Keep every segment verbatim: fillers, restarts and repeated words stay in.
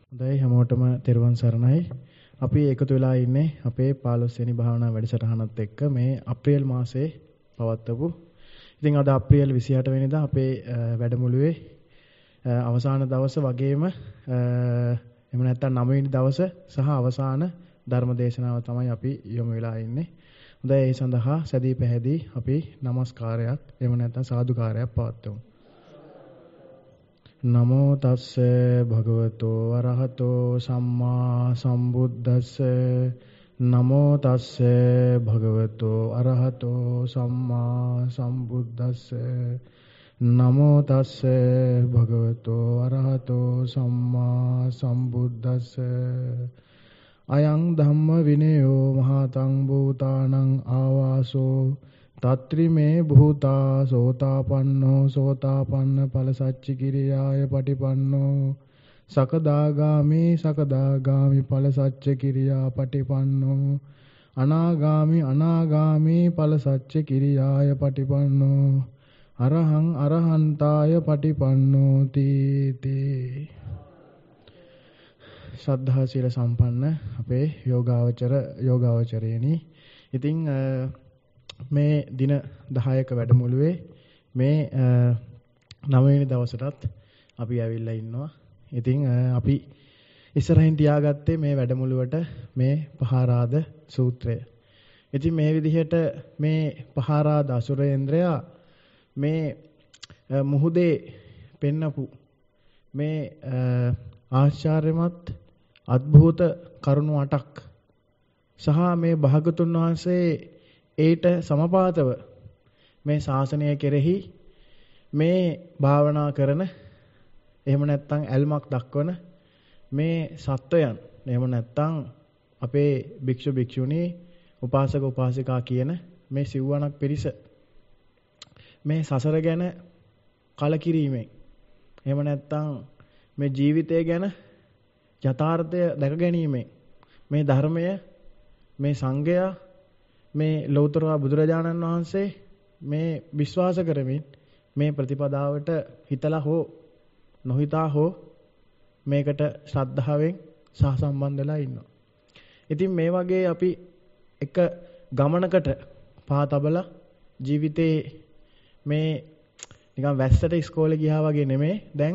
හොඳයි හැමෝටම තෙරුවන් සරණයි. අපි එකතු වෙලා ඉන්නේ අපේ පහළොස් වෙනි භාවනා වැඩසටහනත් එක්ක මේ අප්‍රේල් මාසයේ පවත්වපු. ඉතින් අද අප්‍රේල් විසිඅට වෙනිදා අපේ වැඩමුළුවේ අවසාන දවස වගේම එහෙම නැත්නම් නවය වෙනි දවස සහ අවසාන ධර්ම දේශනාව තමයි අපි යොමු වෙලා ඉන්නේ. හොඳයි ඒ සඳහා සැදී පැහැදී අපි নমස්කාරයක් එහෙම නැත්නම් සාදුකාරයක් පවත්වමු. නමෝ තස්ස භගවතෝ අරහතෝ සම්මා සම්බුද්දස්ස නමෝ තස්ස භගවතෝ අරහතෝ සම්මා සම්බුද්දස්ස නමෝ තස්ස භගවතෝ අරහතෝ සම්මා සම්බුද්දස්ස අයං ධම්ම විනයෝ මහතං භූතානං ආවාසෝ තත්‍රිමේ භූතා සෝතාපන්නෝ සෝතාපන්න ඵල සච්චි කිරියාය පටිපන්නෝ සකදාගාමි සකදාගාමි ඵල සච්චි කිරියා පටිපන්නෝ අනාගාමි අනාගාමි ඵල සච්චි කිරියාය පටිපන්නෝ අරහං අරහන්තාය පටිපන්නෝ තීති. ශ්‍රද්ධා සීල සම්පන්න අපේ යෝගාවචර යෝගාවචරේනි. ඉතින් මේ දින දහයක වැඩමුළුවේ මේ නවය වෙනි දවසටත් අපි ඇවිල්ලා ඉන්නවා. ඉතින් අපි ඉස්සරහින් තියාගත්තේ මේ වැඩමුළුවට මේ පහාරාද සූත්‍රය. ඉතින් මේ විදිහට මේ පහාරාද අසුරේන්ද්‍රයා මේ මුහුදේ පෙන්නපු මේ ආශ්චර්යමත් අద్භූත කරුණු අටක් සහ මේ භාගතුන් වහන්සේ ඒට සමපාතව මේ ශාසනය කෙරෙහි මේ භාවනා කරන එහෙම නැත්නම් ඇල්මක් දක්වන මේ සත්වයන් එහෙම නැත්නම් අපේ භික්ෂු භික්ෂුණී උපාසක උපාසිකා කියන මේ සිව්වණක් පිරිස මේ සසර ගැන කලකිරීමෙන් එහෙම නැත්නම් මේ ජීවිතය ගැන යථාර්ථය දැක ගැනීමෙන් මේ ධර්මය මේ සංඝය මේ ලෞතර බුදුරජාණන් වහන්සේ මේ විශ්වාස කරමින් මේ ප්‍රතිපදාවට හිතලා හෝ නොහිතා හෝ මේකට ශ්‍රද්ධාවෙන් සහසම්බන්ධ වෙලා ඉන්නවා. ඉතින් මේ වගේ අපි එක ගමනකට පාතබලා ජීවිතේ මේ නිකන් වැස්සට ඉස්කෝලේ ගියා වගේ නෙමෙයි දැන්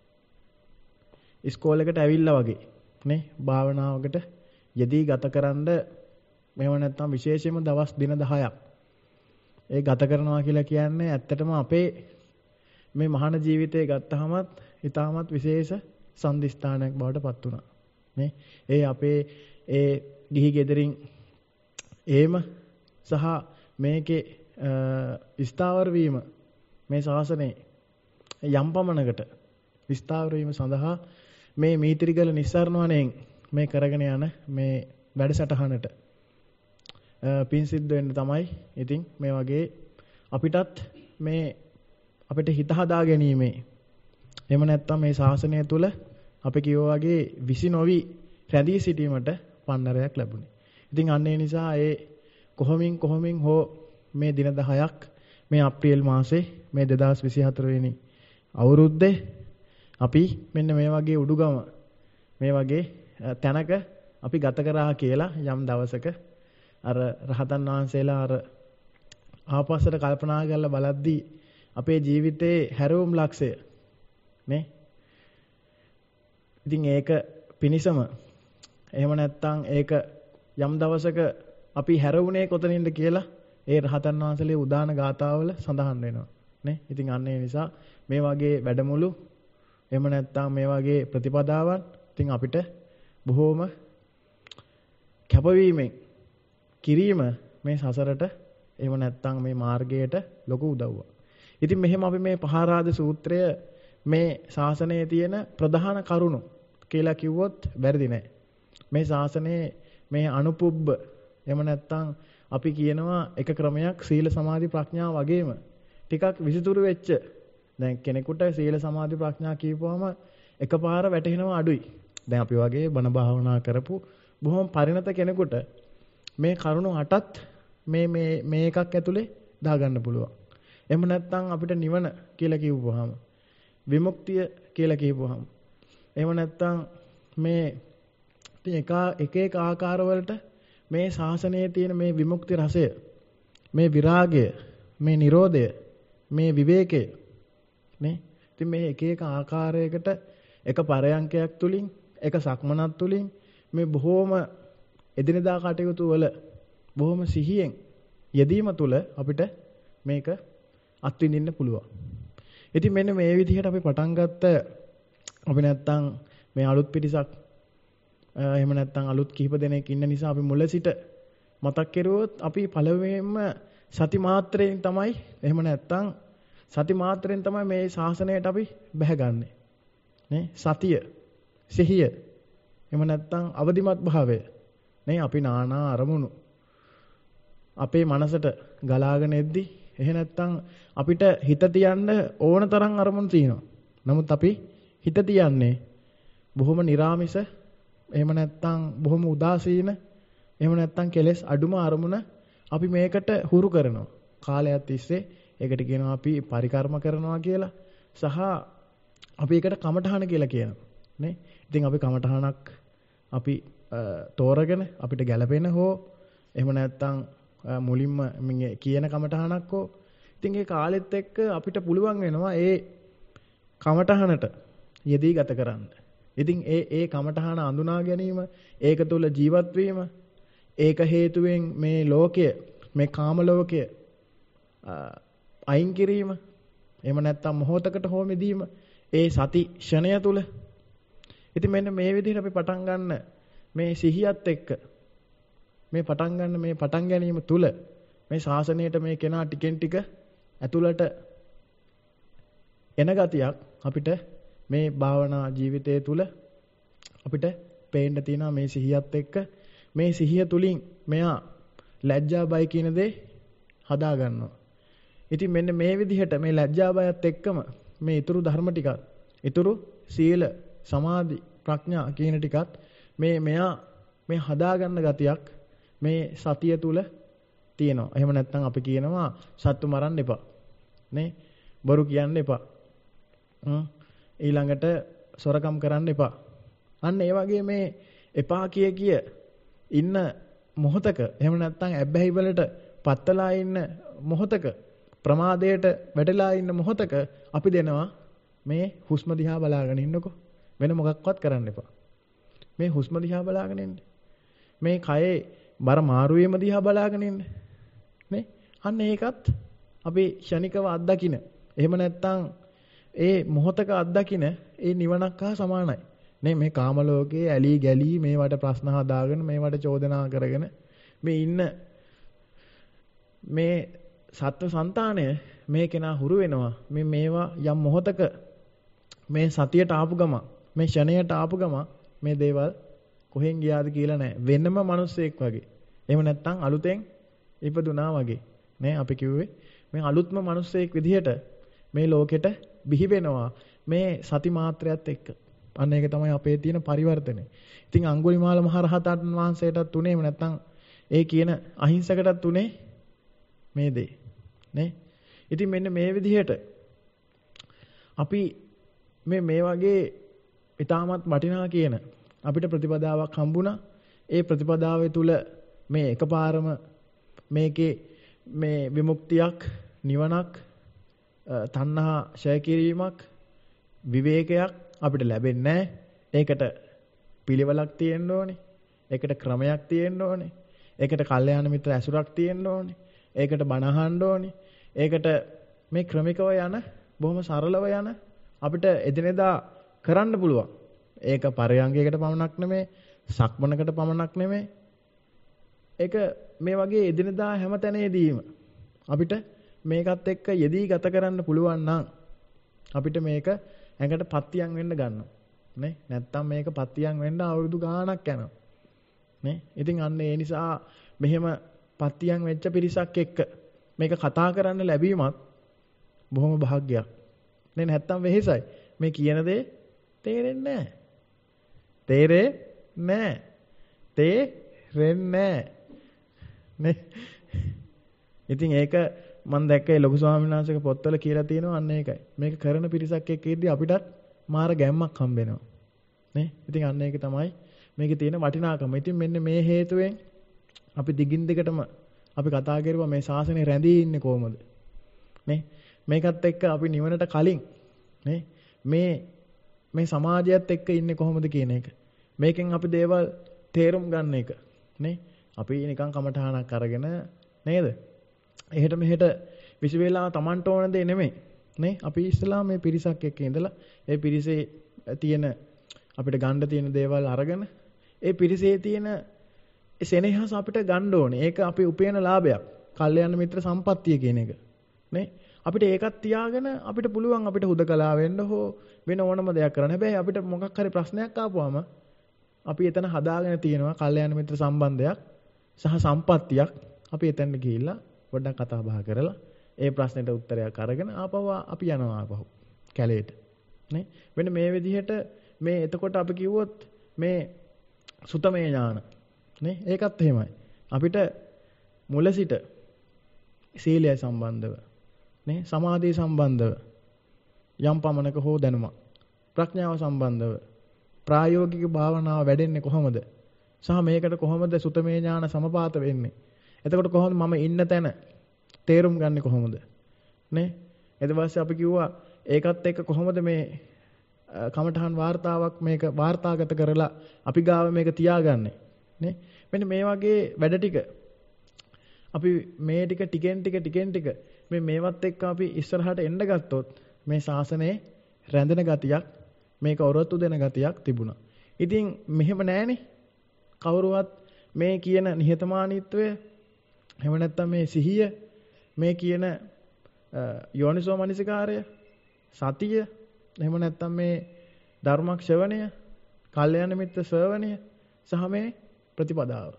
ඉස්කෝලේකට ඇවිල්ලා වගේ නේ භාවනාවකට යෙදී ගතකරනද මේව නැත්තම් විශේෂයෙන්ම දවස් දින දහයක් ඒ ගත කරනවා කියලා කියන්නේ ඇත්තටම අපේ මේ මහාන ජීවිතය ගත්තහමත් ඊටමත් විශේෂ සම්දිස්ථානයක් බවට පත් වුණා නේ. ඒ අපේ ඒ ගිහි ගෙදරින් ඒම සහ මේකේ ස්ථාවර වීම මේ ශාසනයේ යම් පමණකට ස්ථාවර වීම සඳහා මේ මීතිරිගල නිස්සාරණ වනයෙන් මේ කරගෙන යන මේ වැඩසටහනට පින් සිද්ධ වෙන්න තමයි ඉතින් මේ වගේ අපිටත් මේ අපිට හිත හදා ගැනීමේ එහෙම නැත්නම් මේ ශාසනය තුල අපි කියෝ වගේ විසි නොවි රැඳී සිටීමට පන්නරයක් ලැබුණේ. ඉතින් අන්න ඒ නිසා ඒ කොහොමින් කොහොමින් හෝ මේ දින දහයක් මේ අප්‍රේල් මාසේ මේ දෙදාස් විසිහතර වෙනි අවුරුද්දේ අපි මෙන්න මේ වගේ උඩුගම මේ වගේ තැනක අපි ගත කරා කියලා යම් දවසක අර රහතන් වහන්සේලා අර ආපස්සට කල්පනා කරලා බලද්දී අපේ ජීවිතේ හැරවුම් ලක්ෂය නේ. ඉතින් ඒක පිනිසම එහෙම නැත්නම් ඒක යම් දවසක අපි හැරවුනේ කොතනින්ද කියලා ඒ රහතන් වහන්සේලේ උදාන ගාථාවල සඳහන් වෙනවා නේ. ඉතින් අන්න ඒ නිසා මේ වගේ වැඩමුළු එහෙම නැත්නම් මේ වගේ ප්‍රතිපදාවන් ඉතින් අපිට බොහෝම කැපවීමෙන් කිරීම මේ සසරට එහෙම නැත්නම් මේ මාර්ගයට ලොකු උදව්වක්. ඉතින් මෙහෙම අපි මේ පහාරාද සූත්‍රය මේ ශාසනයේ තියෙන ප්‍රධාන කරුණු කියලා කිව්වොත් වැරදි නෑ. මේ ශාසනයේ මේ අනුපුබ්බ එහෙම නැත්නම් අපි කියනවා එක ක්‍රමයක් සීල සමාධි ප්‍රඥා වගේම ටිකක් විසිතුරු වෙච්ච දැන් කෙනෙකුට සීල සමාධි ප්‍රඥා කියපුවම එකපාර වැටහෙනවා අඩුයි. දැන් අපි වගේ බණ භාවනා කරපු බොහොම පරිණත කෙනෙකුට මේ කරුණු අටත් මේ මේ මේ එකක් ඇතුලේ දාගන්න පුළුවන්. එහෙම නැත්නම් අපිට නිවන කියලා කිව්වහම විමුක්තිය කියලා කියපුවාම එහෙම නැත්නම් මේ ඉතින් එක එක එක ආකාරවලට මේ ශාසනයේ තියෙන මේ විමුක්ති රසය, මේ විරාගය, මේ නිරෝධය, මේ විවේකය නේ. ඉතින් මේ එක එක ආකාරයකට එක පරයන්කයක් තුලින්, එක සක්මනක් තුලින් මේ බොහෝම එදිනදා කටයුතු වල බොහොම සිහියෙන් යෙදීම තුළ අපිට මේක අත්විඳින්න පුළුවන්. ඉතින් මෙන්න මේ විදිහට අපි පටන් ගත්ත අපි නැත්තම් මේ අලුත් පිටිසක් එහෙම නැත්තම් අලුත් කිහිප දෙනෙක් ඉන්න නිසා අපි මුල සිට මතක් කෙරුවොත් අපි පළවෙනිම සති මාත්‍රයෙන් තමයි එහෙම නැත්තම් සති මාත්‍රයෙන් තමයි මේ ශාසනයට අපි බැහැගන්නේ. නේ? සතිය, සිහිය, එහෙම නැත්තම් අවදිමත් භාවය. නේ? අපි නානා අරමුණු අපේ මනසට ගලාගෙන එද්දි එහෙ නැත්තම් අපිට හිත තියන්න ඕන තරම් අරමුණු තියෙනවා. නමුත් අපි හිත තියන්නේ බොහොම නිර්ාමිෂ, එහෙම නැත්තම් බොහොම උදාසීන, එහෙම නැත්තම් කෙලෙස් අඩුම අරමුණ අපි මේකට හුරු කරනවා. කාලයක් තිස්සේ ඒකට කියනවා අපි පරිකර්ම කරනවා කියලා, සහ අපි ඒකට කමඨහන කියලා කියනවා. නේ? ඉතින් අපි කමඨහනක් අපි තෝරගෙන අපිට ගැළපෙන හෝ එහෙම නැත්තම් මුලින්ම කියන කමඨහනක් හෝ ඉතින් ඒ කාලෙත් එක්ක අපිට පුළුවන් වෙනවා ඒ කමඨහනට යෙදී ගත කරන්න. ඉතින් ඒ ඒ කමඨහන අඳුනා ගැනීම, ඒක තුළ ජීවත් වීම, ඒක හේතුවෙන් මේ ලෝකය, මේ කාම ලෝකය අයින් කිරීම, එහෙම නැත්තම් මොහොතකට හෝ මිදීම ඒ සති ෂණය තුළ. ඉතින් මෙන්න මේ විදිහට අපි පටන් ගන්න මේ සිහියත් එක්ක මේ පටන් ගන්න මේ පටන් ගැනීම තුළ මේ ශාසනයට මේ කෙනා ටිකෙන් ටික ඇතුළට එන ගතියක් අපිට මේ භාවනා ජීවිතය තුළ අපිට පේන්න තියෙනවා. මේ සිහියත් එක්ක මේ සිහිය තුලින් මෙයා ලැජ්ජා බය කියන දේ හදා ගන්නවා. ඉතින් මෙන්න මේ විදිහට මේ ලැජ්ජා බයත් එක්කම මේ ඊතුරු ධර්ම ටිකත්, ඊතුරු සීල, සමාධි, ප්‍රඥා කියන ටිකත් මේ මෙයා මේ හදා ගන්න ගතියක් මේ සතිය තුල තියෙනවා. එහෙම නැත්නම් අපි කියනවා සත්තු මරන්න එපා. නේ? බොරු කියන්න එපා. ඊළඟට සොරකම් කරන්න එපා. අන්න ඒ වගේ මේ එපා කිය කිය ඉන්න මොහතක, එහෙම නැත්නම් ඇබ්බැහි වලට පත්තලා ඉන්න මොහතක, ප්‍රමාදයට වැටලා ඉන්න මොහතක අපි දෙනවා මේ හුස්ම දිහා බලාගෙන ඉන්නකෝ. වෙන මොකක්වත් කරන්න එපා. මේ හුස්ම දිහා බලාගෙන ඉන්න. මේ කයේ බර මාරු වීම දිහා බලාගෙන ඉන්න. නේ? අන්න ඒකත් අපි ෂණිකව අත්දකින්න. එහෙම නැත්නම් ඒ මොහතක අත්දකින්න ඒ නිවනක් හා සමානයි. නේ? මේ කාම ලෝකයේ ඇලී ගැලී මේවට ප්‍රශ්න හදාගෙන මේවට චෝදනා කරගෙන මේ ඉන්න මේ සත්ව సంతානය මේ කෙනා හුරු වෙනවා. මේ මේවා යම් මොහතක මේ සතියට ආපු ගම, මේ ෂණයට ආපු ගම මේ දේවල් කොහෙන් ගියාද කියලා නැහැ. වෙනම මිනිස්සෙක් වගේ. එහෙම නැත්නම් අලුතෙන් ඉපදුනා වගේ. නේ? අපි කිව්වේ මේ අලුත්ම මිනිස්සෙක් විදිහට මේ ලෝකෙට බිහි වෙනවා මේ සති මාත්‍රයත් එක්ක. අන්න ඒක තමයි අපේ තියෙන පරිවර්තනය. ඉතින් අඟුලිමාල මහ රහතන් වහන්සේටත් උනේම නැත්නම් ඒ කියන අහිංසකටත් උනේ මේ දේ. නේ? ඉතින් මෙන්න මේ විදිහට අපි මේ මේ වගේ ඊටමත් වටිනා කියන අපිට ප්‍රතිපදාවක් හම්බුණා. ඒ ප්‍රතිපදාවේ තුල මේ එකපාරම මේකේ මේ විමුක්තියක්, නිවනක්, තණ්හා ඡය කිරීමක්, විවේකයක් අපිට ලැබෙන්නේ නැහැ. ඒකට පිළිවෙලක් තියෙන්න ඕනේ. ඒකට ක්‍රමයක් තියෙන්න ඕනේ. ඒකට කල්යාණ මිත්‍ර ඇසුරක් තියෙන්න ඕනේ. ඒකට බණ අහන්න ඕනේ. ඒකට මේ ක්‍රමිකව යන, බොහොම සරලව යන අපිට එදිනෙදා කරන්න පුළුවන්. ඒක පරයන්ගයකට පමණක් නෙමෙයි, සක්මනකට පමණක් නෙමෙයි. ඒක මේ වගේ එදිනෙදා හැම තැනේදීම අපිට මේකත් එක්ක යෙදී ගත කරන්න පුළුවන් නම් අපිට මේක ඇඟට පත්තියම් වෙන්න ගන්නවා. නේ? නැත්තම් මේක පත්තියම් වෙන්න අවුරුදු ගාණක් යනවා. නේ? ඉතින් අන්න ඒ නිසා මෙහෙම පත්තියම් වෙච්ච පිරිසක් එක්ක මේක කතා කරන්න ලැබීමත් බොහොම භාග්‍යයක්. නේ? නැත්තම් වෙහෙසයි. මේ කියන දේ තේරෙන්නේ නැහැ. තේරෙන්නේ නැහැ. තේරෙන්නේ නැහැ. නේ? ඉතින් ඒක මම දැක්කේ ලොකු ස්වාමීන් වහන්සේගේ පොත්වල කියලා තියෙනවා අන්න ඒකයි. මේක කරන පිරිසක් එක්ක ඉද්දි අපිටත් මාර ගැම්මක් හම්බ වෙනවා. නේ? ඉතින් අන්න ඒක තමයි මේකේ තියෙන වටිනාකම. ඉතින් මෙන්න මේ හේතුවෙන් අපි දිගින් දිගටම අපි කතා කරුවා මේ ශාසනය රැඳී ඉන්නේ කොහොමද? නේ? මේකත් එක්ක අපි නිවනට කලින් නේ මේ මේ සමාජයත් එක්ක ඉන්නේ කොහොමද කියන එක. මේකෙන් අපි දේවල් තේරුම් ගන්න එක. නේ? අපි නිකන් කමඨහනක් අරගෙන නේද? එහෙට මෙහෙට විශ් වේලා Tamanට ඕන දේ නෙමෙයි. නේ? අපි ඉස්සලා මේ පිරිසක් එක්ක ඉඳලා ඒ පිරිසේ තියෙන අපිට ගන්න තියෙන දේවල් අරගෙන ඒ පිරිසේ තියෙන සෙනෙහස අපිට ගන්න ඕනේ. ඒක අපි උපයන ලාභයක්. කල්යාණ මිත්‍ර සම්පත්තිය කියන එක. නේ? අපිට ඒකත් තියාගෙන අපිට පුළුවන් අපිට හුදකලා වෙන්න හෝ වෙන ඕනම දෙයක් කරන්න. හැබැයි අපිට මොකක් හරි ප්‍රශ්නයක් ආපුවම අපි එතන හදාගෙන තියෙනවා කල්යාණ මිත්‍ර සම්බන්ධයක් සහ සම්පත්තියක්. අපි එතනට ගිහිල්ලා පොඩ්ඩක් කතා බහ කරලා ඒ ප්‍රශ්නෙට උත්තරයක් අරගෙන ආපහු අපි යනවා ආපහු කැලේට. නේ? මෙන්න මේ විදිහට මේ එතකොට අපි කිව්වොත් මේ සුතමේ ඥාන නේ ඒකත් එහෙමයි. අපිට මුල සිට සීලය සම්බන්ධව නේ සමාධිය සම්බන්ධව යම් පමණක හෝ දැනුමක් ප්‍රඥාව සම්බන්ධව ප්‍රායෝගික භාවනාව වැඩෙන්නේ කොහොමද? සහ මේකට කොහොමද සුතමේ ඥාන සමපාත වෙන්නේ? එතකොට කොහොමද මම ඉන්න තැන තේරුම් ගන්නෙ කොහොමද? නේ? ඊට පස්සේ අපි කිව්වා ඒකත් එක්ක කොහොමද මේ කමඨහන් වார்த்தාවක් මේක වාර්තාගත කරලා අපි ගාව මේක තියාගන්නේ? නේ? මෙන්න මේ වගේ වැඩ ටික අපි මේ ටික ටිකෙන් ටික ටිකෙන් ටික මේ මේවත් එක්ක අපි ඉස්සරහට එන්න ගත්තොත් මේ ශාසනයේ රැඳෙන ගතියක් මේක ඔරොත්තු දෙන ගතියක් තිබුණා. ඉතින් මෙහෙම නෑනේ. කවුරුවත් මේ කියන නිහතමානීත්වය එහෙම නැත්නම් මේ සිහිය මේ කියන යෝනිසෝ මනසිකාරය සතිය එහෙම නැත්නම් මේ ධර්මක් ශ්‍රවණය කල්යාණ මිත්‍ර ශ්‍රවණය සහ මේ ප්‍රතිපදාව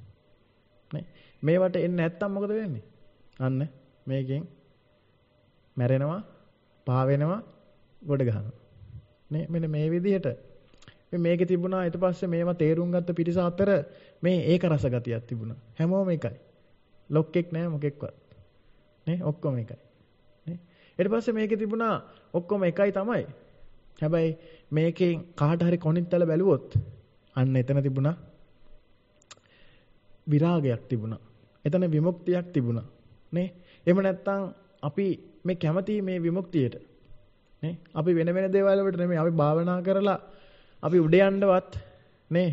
නේ මේවට එන්නේ නැත්තම් මොකද වෙන්නේ? අන්න මේකෙන් මැරෙනවා, පහ වෙනවා, ගොඩ ගහනවා. නේ මෙන්න මේ විදිහට මේ මේකේ තිබුණා ඊට පස්සේ මේවා තේරුම් ගත්ත පිරිස අතර මේ ඒක රස ගතියක් තිබුණා. හැමෝම එකයි. ලොක්ෙක් නෑ මොකෙක්වත්. නේ ඔක්කොම එකයි. නේ ඊට පස්සේ මේකේ තිබුණා ඔක්කොම එකයි තමයි. හැබැයි මේකෙන් කාට හරි කොනිත්තල බැලුවොත් අන්න එතන තිබුණා විරාගයක් තිබුණා. එතන විමුක්තියක් තිබුණා. නේ? එහෙම නැත්නම් අපි මේ කැමති මේ විමුක්තියට නේ? අපි වෙන වෙන දේවල් වලට නෙමෙයි අපි භාවනා කරලා අපි උඩ යන්නවත් නේ?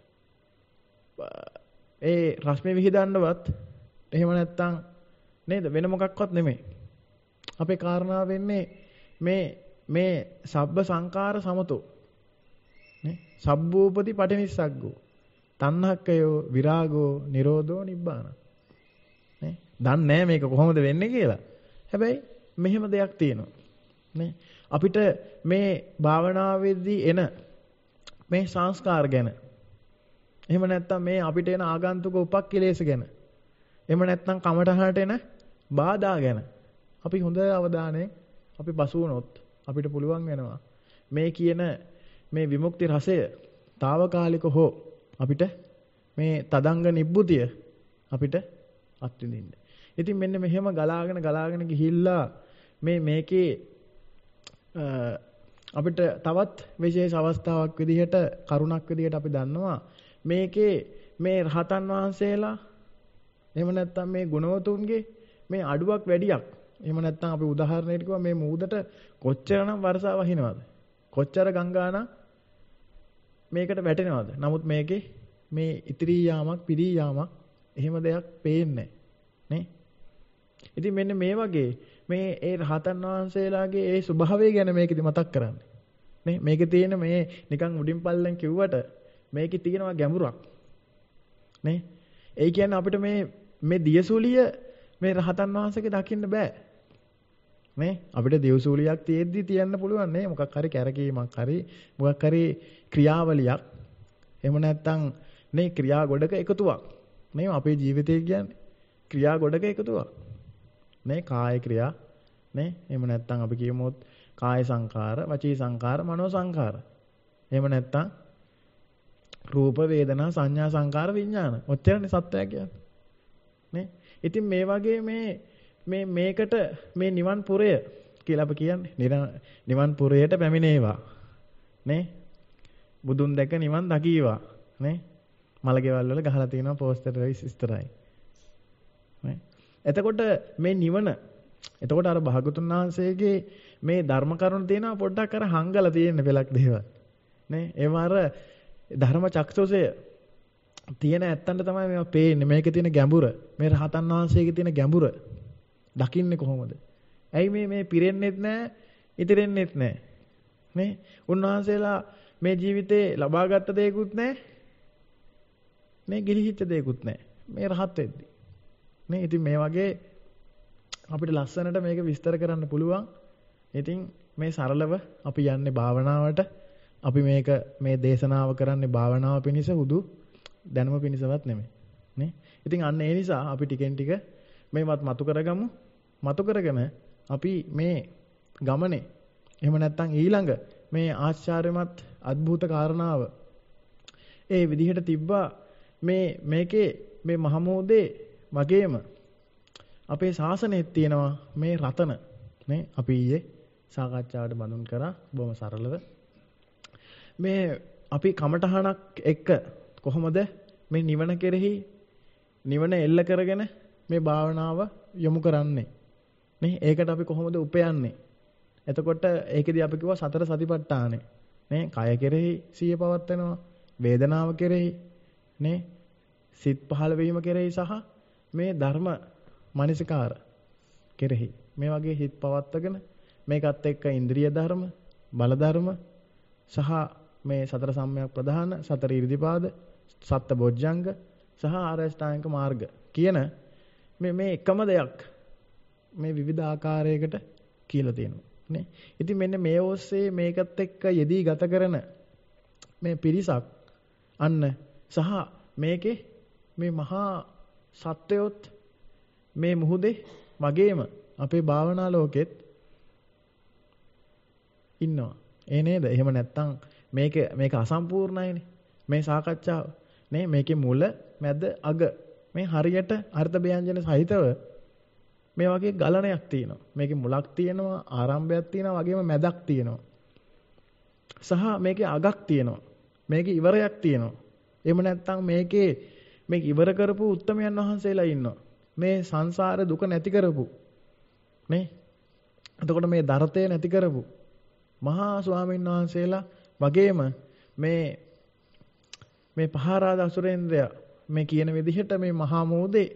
ඒ රශ්මි විහිදන්නවත් එහෙම නැත්නම් නේද? වෙන මොකක්වත් නෙමෙයි. අපේ කාරණාව වෙන්නේ මේ මේ සබ්බ සංකාර සමතෝ නේ? සබ්බූපති පටිනිස්සග්ගෝ තණ්හක්කයෝ විරාගෝ නිරෝධෝ නිබ්බාන නේ දන්නේ නැහැ මේක කොහොමද වෙන්නේ කියලා. හැබැයි මෙහෙම දෙයක් තියෙනවා නේ අපිට මේ භාවනාවේදී එන මේ සංස්කාර ගැන එහෙම නැත්නම් මේ අපිට එන ආගන්තුක උපක්ඛලේශ ගැන එහෙම නැත්නම් කමඨහනට එන බාධා ගැන අපි හොඳ අවධානයෙන් අපි බසු වුණොත් අපිට පුළුවන් වෙනවා මේ කියන මේ විමුක්ති රසය తాවකාලික හෝ අපිට මේ තදංග නිබ්බුතිය අපිට අත්විඳින්න. ඉතින් මෙන්න මෙහෙම ගලාගෙන ගලාගෙන ගිහිල්ලා මේ මේකේ අපිට තවත් විශේෂ අවස්ථාවක් විදිහට කරුණක් විදිහට අපි දන්නවා මේකේ මේ රහතන් වහන්සේලා එහෙම නැත්නම් මේ ගුණවතුන්ගේ මේ අඩුවක් වැඩියක් එහෙම නැත්නම් අපි උදාහරණයකට කිව්වා මේ මූදට කොච්චරනම් වර්ෂාව වහිනවද කොච්චර ගංගානම් මේකට වැටෙනවද? නමුත් මේකේ මේ ඉතිරි යාමක් පිරී යාමක් එහෙම දෙයක් පේන්නේ නේ. ඉතින් මෙන්න මේ වගේ මේ ඒ රහතන් වහන්සේලාගේ ඒ ස්වභාවය ගැන මේකෙදි මතක් කරන්නේ. නේ මේකේ තියෙන මේ නිකන් උඩින් පල්ලෙන් කිව්වට මේකේ තියෙනවා ගැඹුරක්. නේ ඒ කියන්නේ අපිට මේ මේ දියසුලිය මේ රහතන් වහන්සේගේ දකින්න බෑ. නේ අපිට දියසුලියක් තියෙද්දි තියන්න පුළුවන් නේ මොකක් හරි කැරකීමක් හරි මොකක් හරි ක්‍රියාවලියක් එහෙම නැත්නම් නේ ක්‍රියා ගොඩක එකතුවක් නේ අපේ ජීවිතය කියන්නේ ක්‍රියා ගොඩක එකතුවක් නේ කාය ක්‍රියා නේ එහෙම නැත්නම් අපි කියමුත් කාය සංකාර වචී සංකාර මනෝ සංකාර එහෙම නැත්නම් රූප වේදනා සංඥා සංකාර විඥාන ඔච්චරනේ සත්‍යය කියන්නේ නේ ඉතින් මේ වගේ මේ මේ මේකට මේ නිවන් පුරය කියලා අපි කියන්නේ නිවන් පුරයට පැමිණේවා නේ බුදුන් දැක නිවන් දකීවා නේ. මලකෙවල් වල ගහලා තියෙනවා පෝස්ටර් එක ඉස්තරයි. නේ. එතකොට මේ නිවන එතකොට අර භාගතුන් වහන්සේගේ මේ ධර්ම කරුණ තියෙනවා පොඩ්ඩක් අර හංගලා තියෙන පෙලක් දේවල්. නේ. ඒව අර ධර්ම චක්ෂුසය තියෙන ඇත්තන්ට තමයි මේවා පේන්නේ. මේකේ තියෙන ගැඹුර, මේ රහතන් වහන්සේගේ තියෙන ගැඹුර දකින්නේ කොහොමද? ඇයි මේ මේ පිරෙන්නෙත් නැහැ, ඉතිරෙන්නෙත් නැහැ. නේ? උන්වහන්සේලා මේ ජීවිතේ ලබාගත් දෙයක්වත් නැහැ. මේ ගිලිහිච්ච දෙයක්වත් නැහැ. මේ රහත් වෙද්දී. නේ? ඉතින් මේ වගේ අපිට ලස්සනට මේක විස්තර කරන්න පුළුවන්. ඉතින් මේ සරලව අපි යන්නේ භාවනාවට. අපි මේක මේ දේශනාව කරන්නේ භාවනාව පිණිස උදු දැනුම පිණිසවත් නෙමෙයි. නේ? ඉතින් අන්න ඒ නිසා අපි ටිකෙන් ටික මේවත් මතු කරගමු. මතු කරගෙන අපි මේ ගමනේ එහෙම නැත්නම් ඊළඟ මේ ආශ්චර්යමත් අద్భుත කාරණාව ඒ විදිහට තිබ්බා මේ මේකේ මේ මහමෝදේ වගේම අපේ ශාසනයේ තියෙනවා මේ රතන නේ අපි ඊයේ සාකච්ඡාවට බඳුන් කරා බොහොම සරලව මේ අපි කමඨහනක් එක්ක කොහොමද මේ නිවන කෙරෙහි නිවන එල්ල කරගෙන මේ භාවනාව යොමු කරන්නේ නේ ඒකට අපි කොහොමද උපයන්නේ එතකොට ඒකෙදි අපි කිව්වා සතර සතිපට්ඨානෙ නේ කය කෙරෙහි සිහිය පවත්වනවා වේදනාව කෙරෙහි නේ සිත් පහළ වීම කෙරෙහි සහ මේ ධර්ම මනසිකාර කෙරෙහි මේ වගේ හිත් පවත්වගෙන මේකත් එක්ක ඉන්ද්‍රිය ධර්ම බල ධර්ම සහ මේ සතර සම්‍යක් ප්‍රධාන සතර ඉරිදිපාද සත්ත බොජ්ජංග සහ ආරෂ්ඨාංග මාර්ග කියන මේ මේ එකම දෙයක් මේ විවිධ ආකාරයකට කියලා තියෙනවා නේ. ඉතින් මෙන්න මේ ඔස්සේ මේකත් එක්ක යෙදී ගත කරන මේ පිරිසක් අන්න සහ මේකේ මේ මහා සත්‍යයොත් මේ මුහුදේ වගේම අපේ භාවනා ලෝකෙත් ඉන්නවා. ඒ නේද? එහෙම නැත්තම් මේක මේක අසම්පූර්ණයිනේ. මේ සාකච්ඡාව නේ මේකේ මුල මැද අග මේ හරියට අර්ථ ව්‍යංජන සහිතව මේ වගේ ගලණයක් තියෙනවා. මේකේ මුලක් තියෙනවා, ආරම්භයක් තියෙනවා, වගේම මැදක් තියෙනවා. සහ මේකේ අගක් තියෙනවා. මේකේ ඉවරයක් තියෙනවා. එහෙම නැත්නම් මේකේ මේක ඉවර කරපු උත්තමයන් වහන්සේලා ඉන්නවා. මේ සංසාර දුක නැති කරපු නේ. එතකොට මේ දරතේ නැති කරපු මහා ස්වාමීන් වහන්සේලා වගේම මේ මේ පහාරාද අසුරේන්ද්‍රයා මේ කියන විදිහට මේ මහා මෝදේ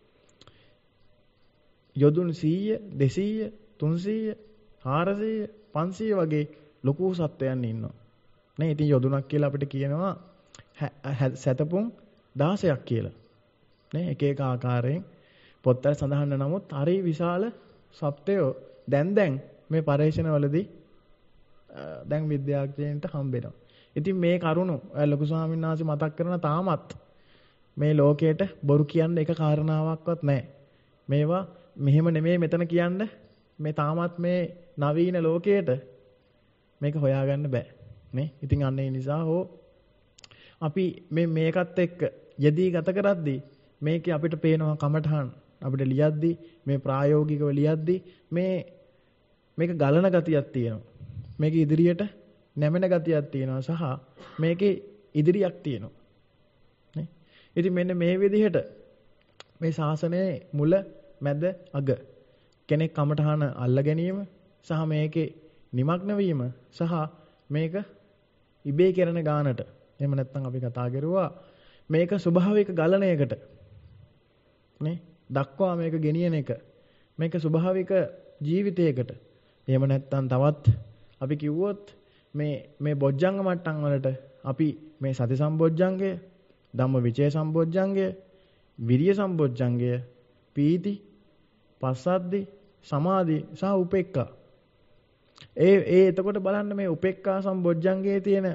යොදුන් සීය දෙසීය තුන්සීය හාරසීය පන්සීය වගේ ලොකු සත්වයන් ඉන්නවා නේ. ඉතින් යොදුනක් කියලා අපිට කියනවා සතපුම් දහසක් කියලා නේ. එක එක ආකාරයෙන් පොත්වල සඳහන් නමුත් හරි විශාල සත්වයෝ දැන් දැන් මේ පරීක්ෂණ වලදී දැන් විද්‍යාඥයන්ට හම්බෙනවා. ඉතින් මේ කරුණු ලොකු ස්වාමීන් වහන්සේ මතක් කරන තාමත් මේ ලෝකයට බොරු කියන්න එක කාරණාවක්වත් නැහැ. මේවා මෙහෙම නෙමෙයි මෙතන කියන්න මේ තාමත් මේ නවීන ලෝකයට මේක හොයාගන්න බෑ නේ. ඉතින් අන්න ඒ නිසා හෝ අපි මේ මේකත් එක්ක යෙදී ගත කරද්දී මේකේ අපිට පේනවා කමඨහන් අපිට ලියද්දී මේ ප්‍රායෝගිකව ලියද්දී මේ මේක ගලන ගතියක් තියෙනවා. මේකේ ඉදිරියට නැමෙන ගතියක් තියෙනවා සහ මේකේ ඉදිරියක් තියෙනවා නේ. ඉතින් මෙන්න මේ විදිහට මේ ශාසනයේ මුල මැද අග කෙනෙක් කමඨහන අල්ල ගැනීම සහ මේකේ නිමග්න වීම සහ මේක ඉබේ කරන ගානට එහෙම නැත්නම් අපි කතා කරුවා මේක ස්වභාවික ගලණයකට නේ දක්වා මේක ගෙනියන එක මේක ස්වභාවික ජීවිතයකට එහෙම නැත්නම් තවත් අපි කිව්වොත් මේ මේ බොජ්ජංග මට්ටම් වලට අපි මේ සති සම්බොජ්ජංගය ධම්ම විචේ සම්බොජ්ජංගය විරිය සම්බොජ්ජංගය පීති පස්සද්දි සමාධි සහ උපේක්ඛා ඒ ඒ එතකොට බලන්න මේ උපේක්ඛා සම්බොජ්ජංගයේ තියෙන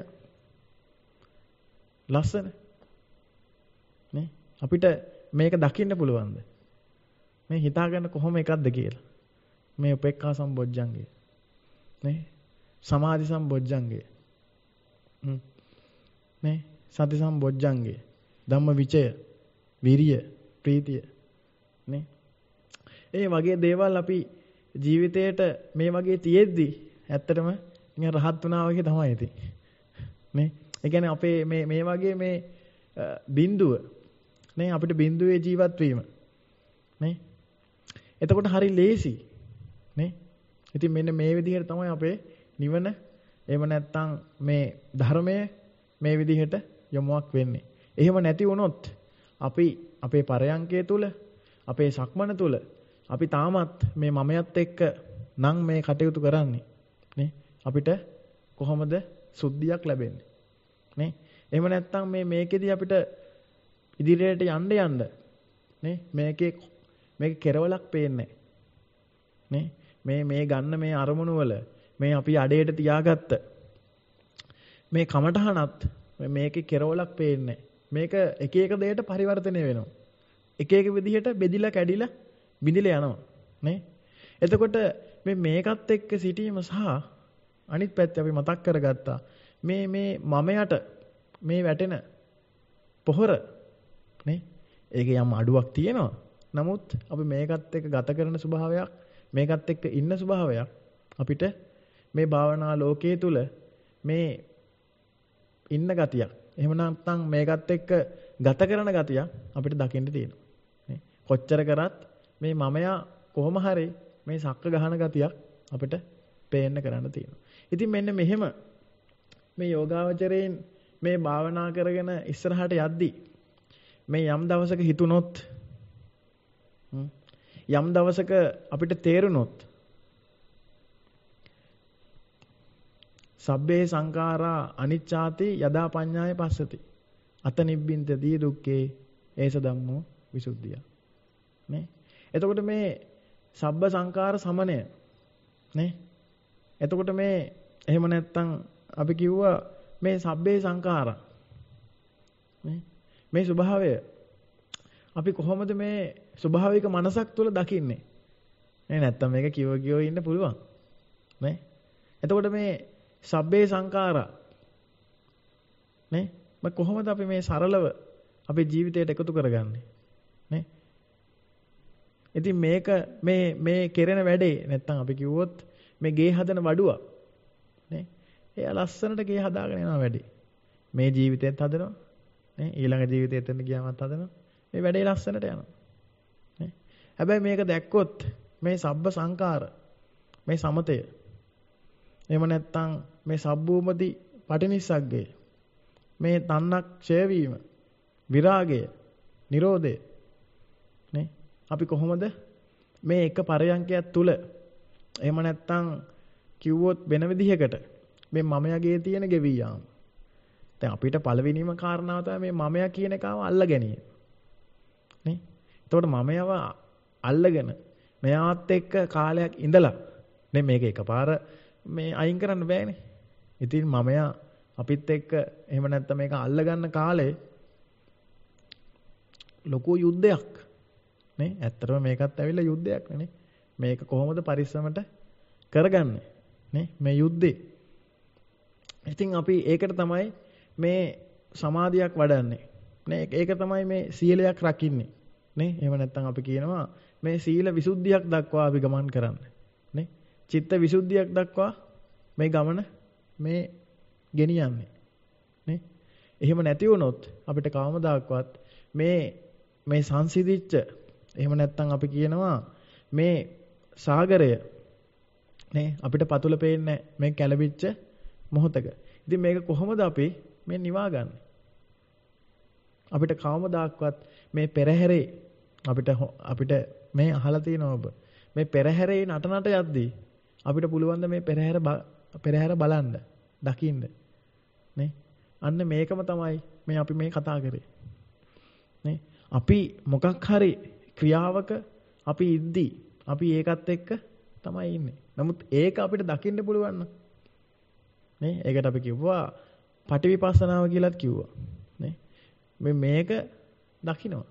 ලස්සන නේ අපිට මේක දකින්න පුළුවන්ද මේ හිතාගන්න කොහොම එකක්ද කියලා මේ උපේක්ඛා සම්බොජ්ජංගය නේ සමාධි සම්බොජ්ජංගය නේ සති සම්බොජ්ජංගය ධම්ම විචය විරිය ප්‍රීතිය නේ ඒ වගේ දේවල් අපි ජීවිතේට මේ වගේ තියෙද්දි ඇත්තටම නිකන් රහත් වුණා වගේ තමයි ඉතින් නේ ඒ කියන්නේ අපේ මේ මේ වගේ මේ බිඳුව නේ අපිට බිඳුවේ ජීවත් වීම නේ. එතකොට හරි ලේසි නේ. ඉතින් මෙන්න මේ විදිහට තමයි අපේ නිවන එහෙම නැත්නම් මේ ධර්මය මේ විදිහට යොමුවක් වෙන්නේ. එහෙම නැති වුණොත් අපි අපේ පරයන්කය තුල අපේ සක්මන තුල අපි තාමත් මේ මමයත් එක්ක නම් මේ කටයුතු කරන්නේ නේ. අපිට කොහොමද සුද්ධියක් ලැබෙන්නේ නේ. එහෙම නැත්නම් මේ මේකෙදි අපිට ඉදිරියට යන්න යන්න නේ මේකේ මේක කෙරවලක් පේන්නේ නේ. මේ මේ ගන්න මේ අරමුණු වල මේ අපි අඩේට තියාගත්ත මේ කමටහනත් මේකේ කෙරවලක් පේන්නේ. මේක එක එක දෙයට පරිවර්තනය වෙනවා. එක එක විදිහට බෙදිලා කැඩිලා බිඳිලා යනවා නේ. එතකොට මේ මේකත් එක්ක සිටීම සහ අනිත් පැත්තේ අපි මතක් කරගත්තා මේ මේ මමයට මේ වැටෙන පොහොර නේ. ඒකේ යම් අඩුවක් තියෙනවා. නමුත් අපි මේකත් එක්ක ගත කරන ස්වභාවයක් මේකත් එක්ක ඉන්න ස්වභාවයක් අපිට මේ භාවනා ලෝකයේ තුල මේ ඉන්න ගතියක් එහෙම නැත්නම් මේකත් එක්ක ගත කරන ගතියක් අපිට දකින්න තියෙනවා නේ. කොච්චර කරත් මේ මමයා කොහොම හරි මේ සක්ක ගහන ගතියක් අපිට පේන්න කරන්න තියෙනවා. ඉතින් මෙන්න මෙහෙම මේ යෝගාවචරයෙන් මේ භාවනා කරගෙන ඉස්සරහට යද්දී මේ යම් දවසක හිතුනොත් යම් දවසක අපිට තේරුනොත් සබ්බේ සංඛාරා අනිච්චාති යදා පඤ්ඤාය පස්සති අත නිබ්බින්තදී දුක්ඛේ ඒස ධම්මෝ විසුද්ධිය නේ. එතකොට මේ සබ්බ සංඛාර සමනය නේ. එතකොට මේ එහෙම නැත්තම් අපි කිව්වා මේ සබ්බේ සංඛාරා නේ මේ ස්වභාවය අපි කොහොමද මේ ස්වභාවික මනසක් තුළ දකින්නේ නේ. නැත්තම් මේක කිව්ව කිව්ව ඉන්න පුළුවන් නේ. එතකොට මේ සබ්බේ සංඛාරා නේ මම කොහොමද අපි මේ සරලව අපේ ජීවිතයට එකතු කරගන්නේ නේ. ඉතින් මේක මේ මේ කෙරෙන වැඩේ නැත්තම් අපි කිව්වොත් මේ ගේ හදන වඩුවා නේ එයා ලස්සනට ගේ හදාගෙන යනවා වැඩේ. මේ ජීවිතයත් හදනවා නේ ඊළඟ ජීවිතෙත් එතන ගියාමත් හදනවා. මේ වැඩේ ලස්සනට යනවා නේ. හැබැයි මේක දැක්කොත් මේ සබ්බ සංඛාර මේ සමතය එහෙම නැත්නම් මේ සබ්බූමති පටිනිස්සග්ගය මේ තණ්හක් ක්ෂය වීම විරාගය නිරෝධය නේ අපි කොහොමද මේ එක පරයන්කයක් තුල එහෙම නැත්නම් කිව්වොත් වෙන විදිහකට මේ මමයාගේ තියෙන ගෙවි යාම. දැන් අපිට පළවෙනිම කාරණාව තමයි මේ මමයා කියන එකව අල්ල ගැනීම නේ. එතකොට මමයාව අල්ලගෙන මෙයාත් එක්ක කාලයක් ඉඳලා නේ මේක එකපාර මේ අයින් කරන්න බෑනේ. ඉතින් මමයා අපිත් එක්ක එහෙම නැත්නම් මේක අල්ල ගන්න කාලේ ලොකු යුද්ධයක් නේ. ඇත්තටම මේකත් ඇවිල්ලා යුද්ධයක් නේ. මේක කොහොමද පරිස්සමට කරගන්නේ නේ මේ යුද්ධේ. ඉතින් අපි ඒකට තමයි මේ සමාධියක් වඩන්නේ නේ. ඒක තමයි මේ සීලයක් රකින්නේ නේ. එහෙම නැත්නම් අපි කියනවා මේ සීල විසුද්ධියක් දක්වා අපි ගමන් කරන්නේ නේ. චිත්ත විසුද්ධියක් දක්වා මේ ගමන මේ ගෙනියන්නේ නේ. එහෙම නැති වුණොත් අපිට කවමදාක්වත් මේ මේ සංසිඳිච්ච එහෙම නැත්නම් අපි කියනවා මේ සාගරය නේ අපිට පතුල පේන්නේ මේ කැළඹිච්ච මොහොතක. ඉතින් මේක කොහොමද අපි මේ නිවා ගන්න? අපිට කවමදාක්වත් මේ පෙරහැරේ අපිට අපිට මේ අහලා තියෙනවා ඔබ මේ පෙරහැරේ නටනට යද්දී අපිට පුළුවන් ද මේ පෙරහැර පෙරහැර බලන්න දකින්න නේ. අන්න මේකම තමයි මේ අපි මේ කතා කරේ නේ. අපි මොකක් හරි ක්‍රියාවක අපි ඉද්දී අපි ඒකත් එක්ක තමයි ඉන්නේ. නමුත් ඒක අපිට දකින්න පුළුවන් නේ. ඒකට අපි කිව්වා පටිවිපස්සනාව කියලාත් කිව්වා නේ. මේ මේක දකින්නවා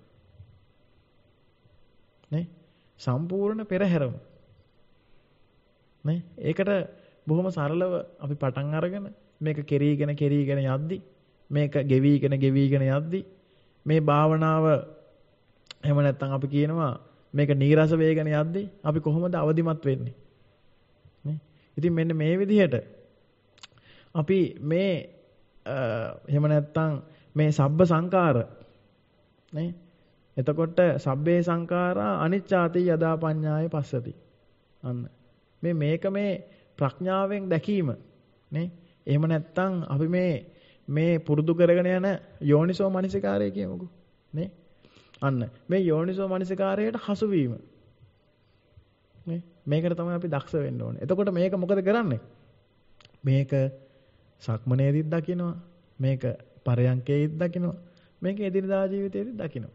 නේ සම්පූර්ණ පෙරහැරම නේ. ඒකට බොහොම සරලව අපි පටන් අරගෙන මේක කෙරීගෙන කෙරීගෙන යද්දි මේක ගෙවිගෙන ගෙවිගෙන යද්දි මේ භාවනාව එහෙම නැත්නම් අපි කියනවා මේක නීරස වේගන යද්දි අපි කොහොමද අවදිමත් වෙන්නේ නේ. ඉතින් මෙන්න මේ විදිහට අපි මේ එහෙම නැත්නම් මේ සබ්බ සංකාර නේ. එතකොට සබ්බේ සංඛාරා අනිච්චාති යදා පඤ්ඤාය පස්සති. අන්න. මේ මේක මේ ප්‍රඥාවෙන් දැකීම නේ. එහෙම නැත්නම් අපි මේ මේ පුරුදු කරගෙන යන යෝනිසෝ මනසිකාරය කියමුකෝ නේ. අන්න මේ යෝනිසෝ මනසිකාරයට හසු වීම නේ. මේකට තමයි අපි දක්ෂ වෙන්න ඕනේ. එතකොට මේක මොකද කරන්නේ? මේක සක්මනේදීත් දකින්නවා. මේක පරයන්කේදීත් දකින්නවා. මේක එදිනදා ජීවිතේදීත් දකින්නවා.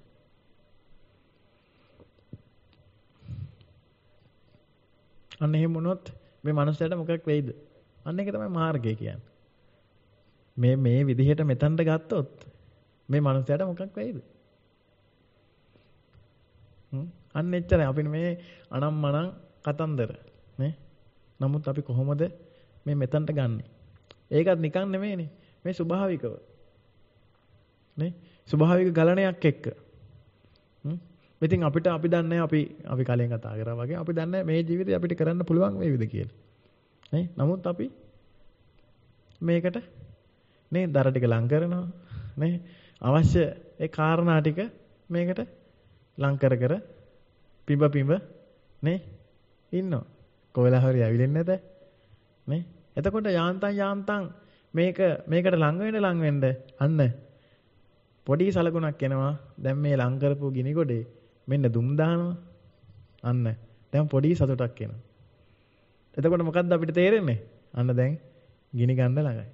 අන්න එහෙම වුණොත් මේ මනුස්සයාට මොකක් වෙයිද? අන්න ඒක තමයි මාර්ගය කියන්නේ. මේ මේ විදිහට මෙතනට ගත්තොත් මේ මනුස්සයාට මොකක් වෙයිද? හ්ම් අන්න එච්චරයි. අපි මේ අනම්මනම් කතන්දර නේ. නමුත් අපි කොහොමද මේ මෙතනට ගන්නෙ? ඒකත් නිකන් නෙමෙයිනේ. මේ ස්වභාවිකව නේ. ස්වභාවික ගලණයක් එක්ක. හ්ම් ඉතින් අපිට අපි දන්නේ අපි අපි කලින් කතා කරා වගේ අපි දන්නේ මේ ජීවිතේ අපිට කරන්න පුළුවන් වේවිද කියලා. නේ? නමුත් අපි මේකට නේ දර ටික ලං කරනවා. නේ? අවශ්‍ය ඒ කාරණා ටික මේකට ලං කර කර පිඹ පිඹ නේ ඉන්නවා. කොහෙලා හරි ඇවිලෙන්නේ නැත. නේ? එතකොට යාන්තම් යාන්තම් මේක මේකට ලං වෙන්න ලං වෙන්න අන්න පොඩි සලකුණක් එනවා. දැන් මේ ලං කරපු ගිනි ගොඩේ මෙන්න දුම් දානවා. අන්න දැන් පොඩි සතුටක් එනවා. එතකොට මොකද්ද අපිට තේරෙන්නේ? අන්න දැන් ගිනි ගන්න ළඟයි.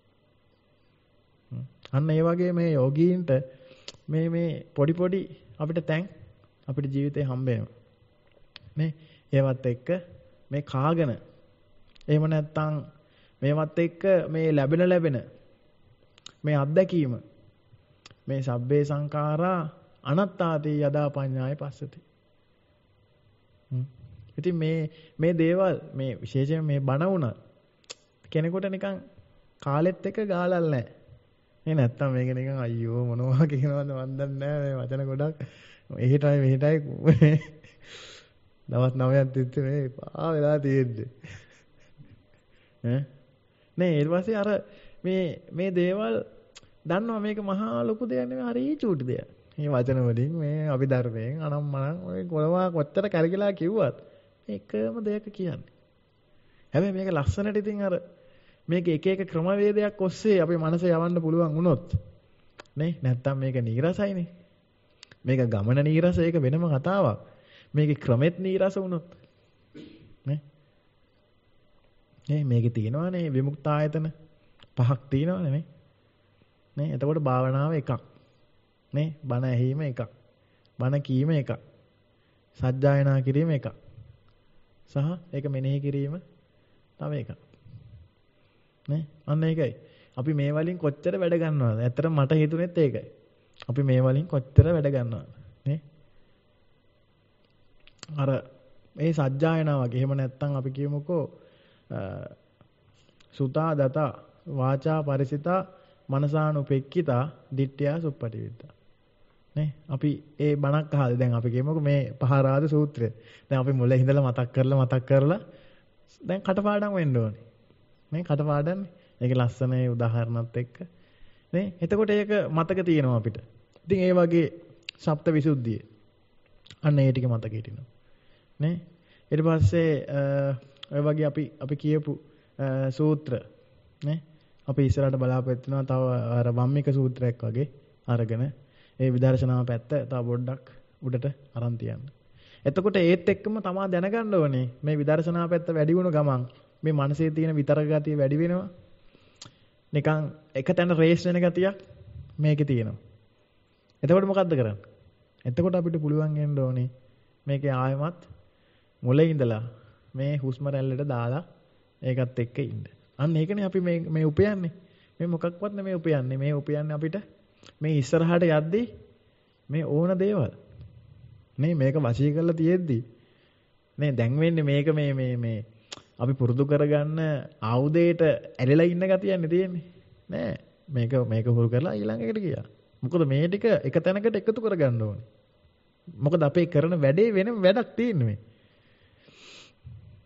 අන්න ඒ වගේ මේ යෝගීන්ට මේ මේ පොඩි පොඩි අපිට තැන් අපිට ජීවිතේ හම්බ වෙනවා. මේ ඒවත් එක්ක මේ කාගෙන එහෙම නැත්නම් මේවත් එක්ක මේ ලැබෙන ලැබෙන මේ අත්දැකීම මේ සබ්බේ සංඛාරා අනත්තාති යදා පඤ්ඤාය පස්සති. ඉතින් මේ මේ දේවල් මේ විශේෂයෙන් මේ බණ වුණා කෙනෙකුට නිකන් කාලෙත් එක්ක ගාලල් නැහැ. නේ නැත්තම් මේක නිකන් අයියෝ මොනවා කියනවද මන් දන්නේ නැහැ මේ වචන ගොඩක් එහෙටයි මෙහෙටයි දවස් නවයක් තිස්සේ මේ පා වෙලා තියෙද්දි ඈ නේ ඊට පස්සේ අර මේ මේ දේවල් දන්නවා මේක මහා ලොකු දෙයක් නෙවෙයි හරි චූටි දෙයක්. මේ වචන වලින් මේ අභිධර්මයෙන් අනම්මනම් ඔය කොළවා කොච්චර කරගලා කිව්වත් එකම දෙයක් කියන්නේ. හැබැයි මේක ලස්සනට ඉතින් අර මේක එක එක ක්‍රමවේදයක් ඔස්සේ අපේ මනස යවන්න පුළුවන් වුණොත් නේ නැත්තම් මේක නීරසයිනේ. මේක ගමන නීරස ඒක වෙනම කතාවක්. මේකේ ක්‍රමෙත් නීරස වුණොත් නේ නේ මේකේ තියෙනවානේ විමුක්ත ආයතන පහක් තියෙනවානේ නේ. නේ එතකොට භාවනාව එකක්. නේ බණ ඇහිීම එකක්. බණ කීම එකක්. සජ්ජායනා කිරීම එකක්. සහ ඒක මෙනෙහි කිරීම තව එකක්. නේ අන්න ඒකයි. අපි මේ වලින් කොච්චර වැඩ ගන්නවද? ඇත්තටම මට හිතුනේත් ඒකයි. අපි මේ වලින් කොච්චර වැඩ ගන්නවද? නේ අර මේ සජ්ජායනා වගේ එහෙම නැත්නම් අපි කියමුකෝ සුතා දතා වාචා පරිසිතා මනසානුපෙක්කිතා දිට්ඨියා සුප්පටිවිද්දා. නේ අපි ඒ බණක් අහලා දැන් අපි කියමුකෝ මේ පහරාද සූත්‍රය. දැන් අපි මුලින් ඉඳලා මතක් කරලා මතක් කරලා දැන් කටපාඩම් වෙන්න ඕනේ. නේ කටපාඩම්නේ. ඒක ලස්සනයි උදාහරණත් එක්ක. නේ එතකොට ඒක මතක තියෙනවා අපිට. ඉතින් ඒ වගේ සප්ත විසුද්ධිය. අන්න ඒ ටික මතක හිටිනවා. නේ ඊට පස්සේ ඔය වගේ අපි අපි කියපු සූත්‍ර නේ අපි ඉස්සරහට බලාපොරොත්තු වෙනවා තව අර වම්මික සූත්‍රයක් වගේ අරගෙන ඒ විදර්ශනා පැත්ත තව පොඩ්ඩක් උඩට අරන් තියන්න. එතකොට ඒත් එක්කම තමා දැනගන්න ඕනේ මේ විදර්ශනා පැත්ත වැඩි වුණ ගමන් මේ මනසේ තියෙන විතරක ගතිය වැඩි වෙනවා. නිකන් එක තැන රේස් වෙන ගතියක් මේකේ තියෙනවා. එතකොට මොකද්ද කරන්නේ? එතකොට අපිට පුළුවන් වෙන්න ඕනේ මේකේ ආයමත් මුලින් ඉඳලා මේ හුස්ම රැල්ලට දාලා ඒකත් එක්ක ඉන්න. අන්න ඒකනේ අපි මේ මේ උපයන්නේ. මේ මොකක්වත් නෙමෙයි උපයන්නේ. මේ උපයන්නේ අපිට මේ ඉස්සරහට යද්දී මේ ඕන දේවල්. නේ මේක වශී කරලා තියෙද්දි නේ දැන් වෙන්නේ මේක මේ මේ මේ අපි පුරුදු කරගන්න ආයුධයට ඇලලා ඉන්න ගතියන්නේ තියෙන්නේ. නෑ මේක මේක හුරු කරලා ඊළඟට ගියා. මොකද මේ ටික එක තැනකට එකතු කරගන්න ඕනේ. මොකද අපේ කරන වැඩේ වෙන වැඩක් තියෙන්නේ මේ.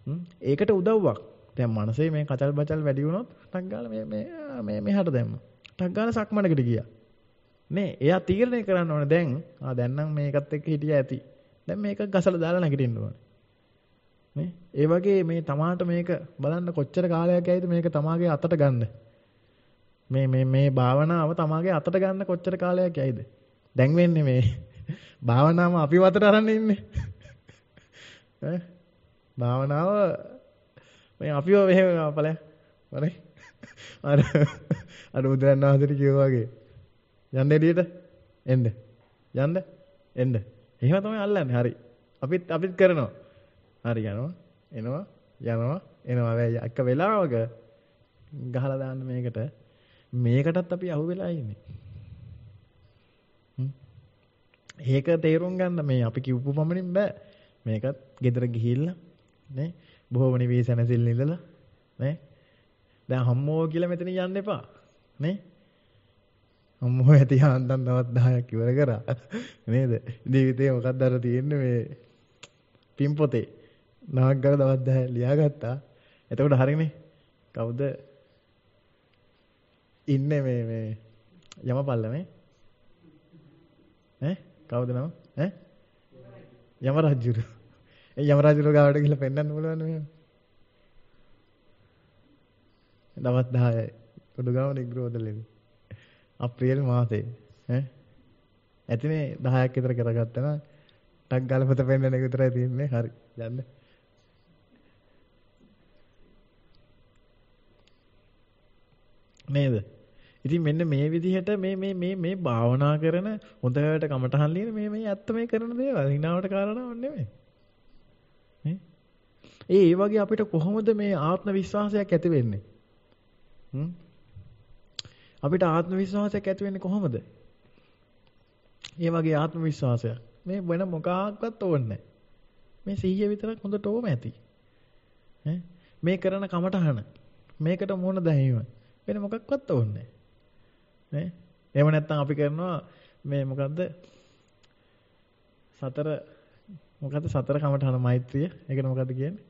ඒකට උදව්වක්. දැන් මනසේ මේ කචල් බචල් වැඩි වුණොත් ටක් ගාලා මේ මේ මේ මෙහාට දැම්මා. ටක් ගාලා සක්මනකට ගියා. නේ එයා තීරණය කරන්න ඕනේ දැන් ආ දැන් නම් මේකත් එක්ක හිටියා ඇති. දැන් මේක ගසලා දාලා නැගිටින්න ඕනේ. නේ ඒ වගේ මේ තමාට මේක බලන්න කොච්චර කාලයක් ඇයිද මේක තමාගේ අතට ගන්න. මේ මේ මේ භාවනාව තමාගේ අතට ගන්න කොච්චර කාලයක් ඇයිද? දැන් වෙන්නේ මේ භාවනාවම අපි වතට අරන් ඉන්නේ. ඈ භාවනාව මේ අපිව මෙහෙම අපලය. වරේ. අර අර උදයන් ආදරි කියෝ වගේ. යන්න එළියට එන්න. යන්න එන්න. එහෙම තමයි අල්ලන්නේ. හරි. අපිත් අපිත් කරනවා. හරි යනවා. එනවා. යනවා. එනවා. වැය එක වෙලාවක ගහලා දාන්න මේකට. මේකටත් අපි අහු වෙලා ඉන්නේ. ඒක තේරුම් ගන්න මේ අපි කිව්පු පමණින් බෑ. මේකත් ගෙදර ගිහිල්ලා නේ බොහොම නිවී සැනසෙල්ල ඉඳලා නේ දැන් හම්මෝ කියලා මෙතන යන්න එපා නේ හම්මෝ ඇති හන්දන් තවත් දහයක් ඉවර කරා නේද ජීවිතේ මොකක්ද අර තියෙන්නේ මේ පින් පොතේ නාක් ගාලා තවත් දහය ලියාගත්තා එතකොට හරිනේ කවුද ඉන්නේ මේ මේ යමපල්ල මේ ඈ කවුද නම ඈ යම රජුරු ඒ යම රජුරු ගාවට ගිහලා පෙන්නන්න බලන්න මෙහෙම දවස් දහයයි උඩුගාම නිග්‍රෝධලෙවි අප්‍රේල් මාසේ ඈ ඇතිනේ දහයක් විතර කරගත්තා නා ටක් ගාලා පොත පෙන්නන එක විතරයි තියෙන්නේ හරි යන්න නේද ඉතින් මෙන්න මේ විදිහට මේ මේ මේ මේ භාවනා කරන හොඳට කමටහන් ලියන මේ මේ ඇත්ත මේ කරන දේවල් හිනාවට කාරණාවක් නෙමෙයි. නේ? ඒ ඒ වගේ අපිට කොහොමද මේ ආත්ම විශ්වාසයක් ඇති වෙන්නේ? හ්ම්? අපිට ආත්ම විශ්වාසයක් ඇති වෙන්නේ කොහොමද? ඒ වගේ ආත්ම විශ්වාසයක් මේ වෙන මොකක්වත් ඕනේ නැහැ. මේ සිහිය විතරක් හොඳට ඕම ඇති. ඈ මේ කරන කමටහන මේකට මොන දැහීම වෙන මොකක්වත් ඕනේ නැහැ. නේ එහෙම නැත්නම් අපි කරනවා මේ මොකද්ද සතර මොකද්ද සතර කමඨහන මෛත්‍රිය ඒකට මොකද්ද කියන්නේ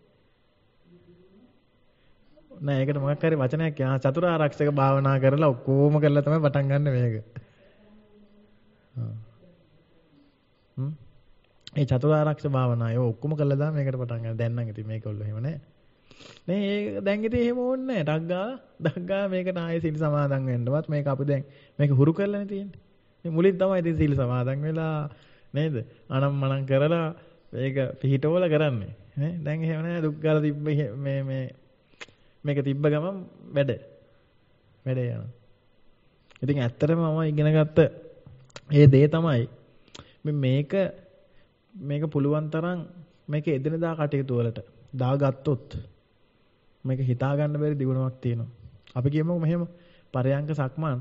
නෑ ඒකට මොකක් හරි වචනයක් කියනවා චතුරාර්යක්ෂක භාවනා කරලා ඔක්කොම කරලා තමයි පටන් ගන්න මේක හ්ම් ඒ චතුරාර්යක්ෂක භාවනාව ඒ ඔක්කොම කරලා දාම මේකට පටන් ගන්න දැන් නම් ඉතින් මේක ඔල්ල එහෙම නෑ නේ ඒ දැන් ඉතින් එහෙම ඕනේ නැහැ. ඩග්ගා ඩග්ගා මේකට ආයේ සීල් සමාදන් වෙන්නවත් මේක අපි දැන් මේක හුරු කරලානේ තියෙන්නේ. මේ මුලින් තමයි ඉතින් සීල් සමාදන් වෙලා නේද? අනම් මනම් කරලා මේක පිහිටවල කරන්නේ. නේ දැන් එහෙම නැහැ දුක් ගාලා තිබ්බ මේ මේ මේක තිබ්බ ගමන් වැඩ. වැඩ යනවා. ඉතින් ඇත්තටම මම ඉගෙන ගත්ත ඒ දේ තමයි මේක මේක පුළුවන් තරම් මේක එදිනදා කටයුතු වලට දාගත්තොත් මේක හිතා ගන්න බැරි දිනුවක් තියෙනවා. අපි කියමුකෝ මෙහෙම පරයන්ක සක්මන්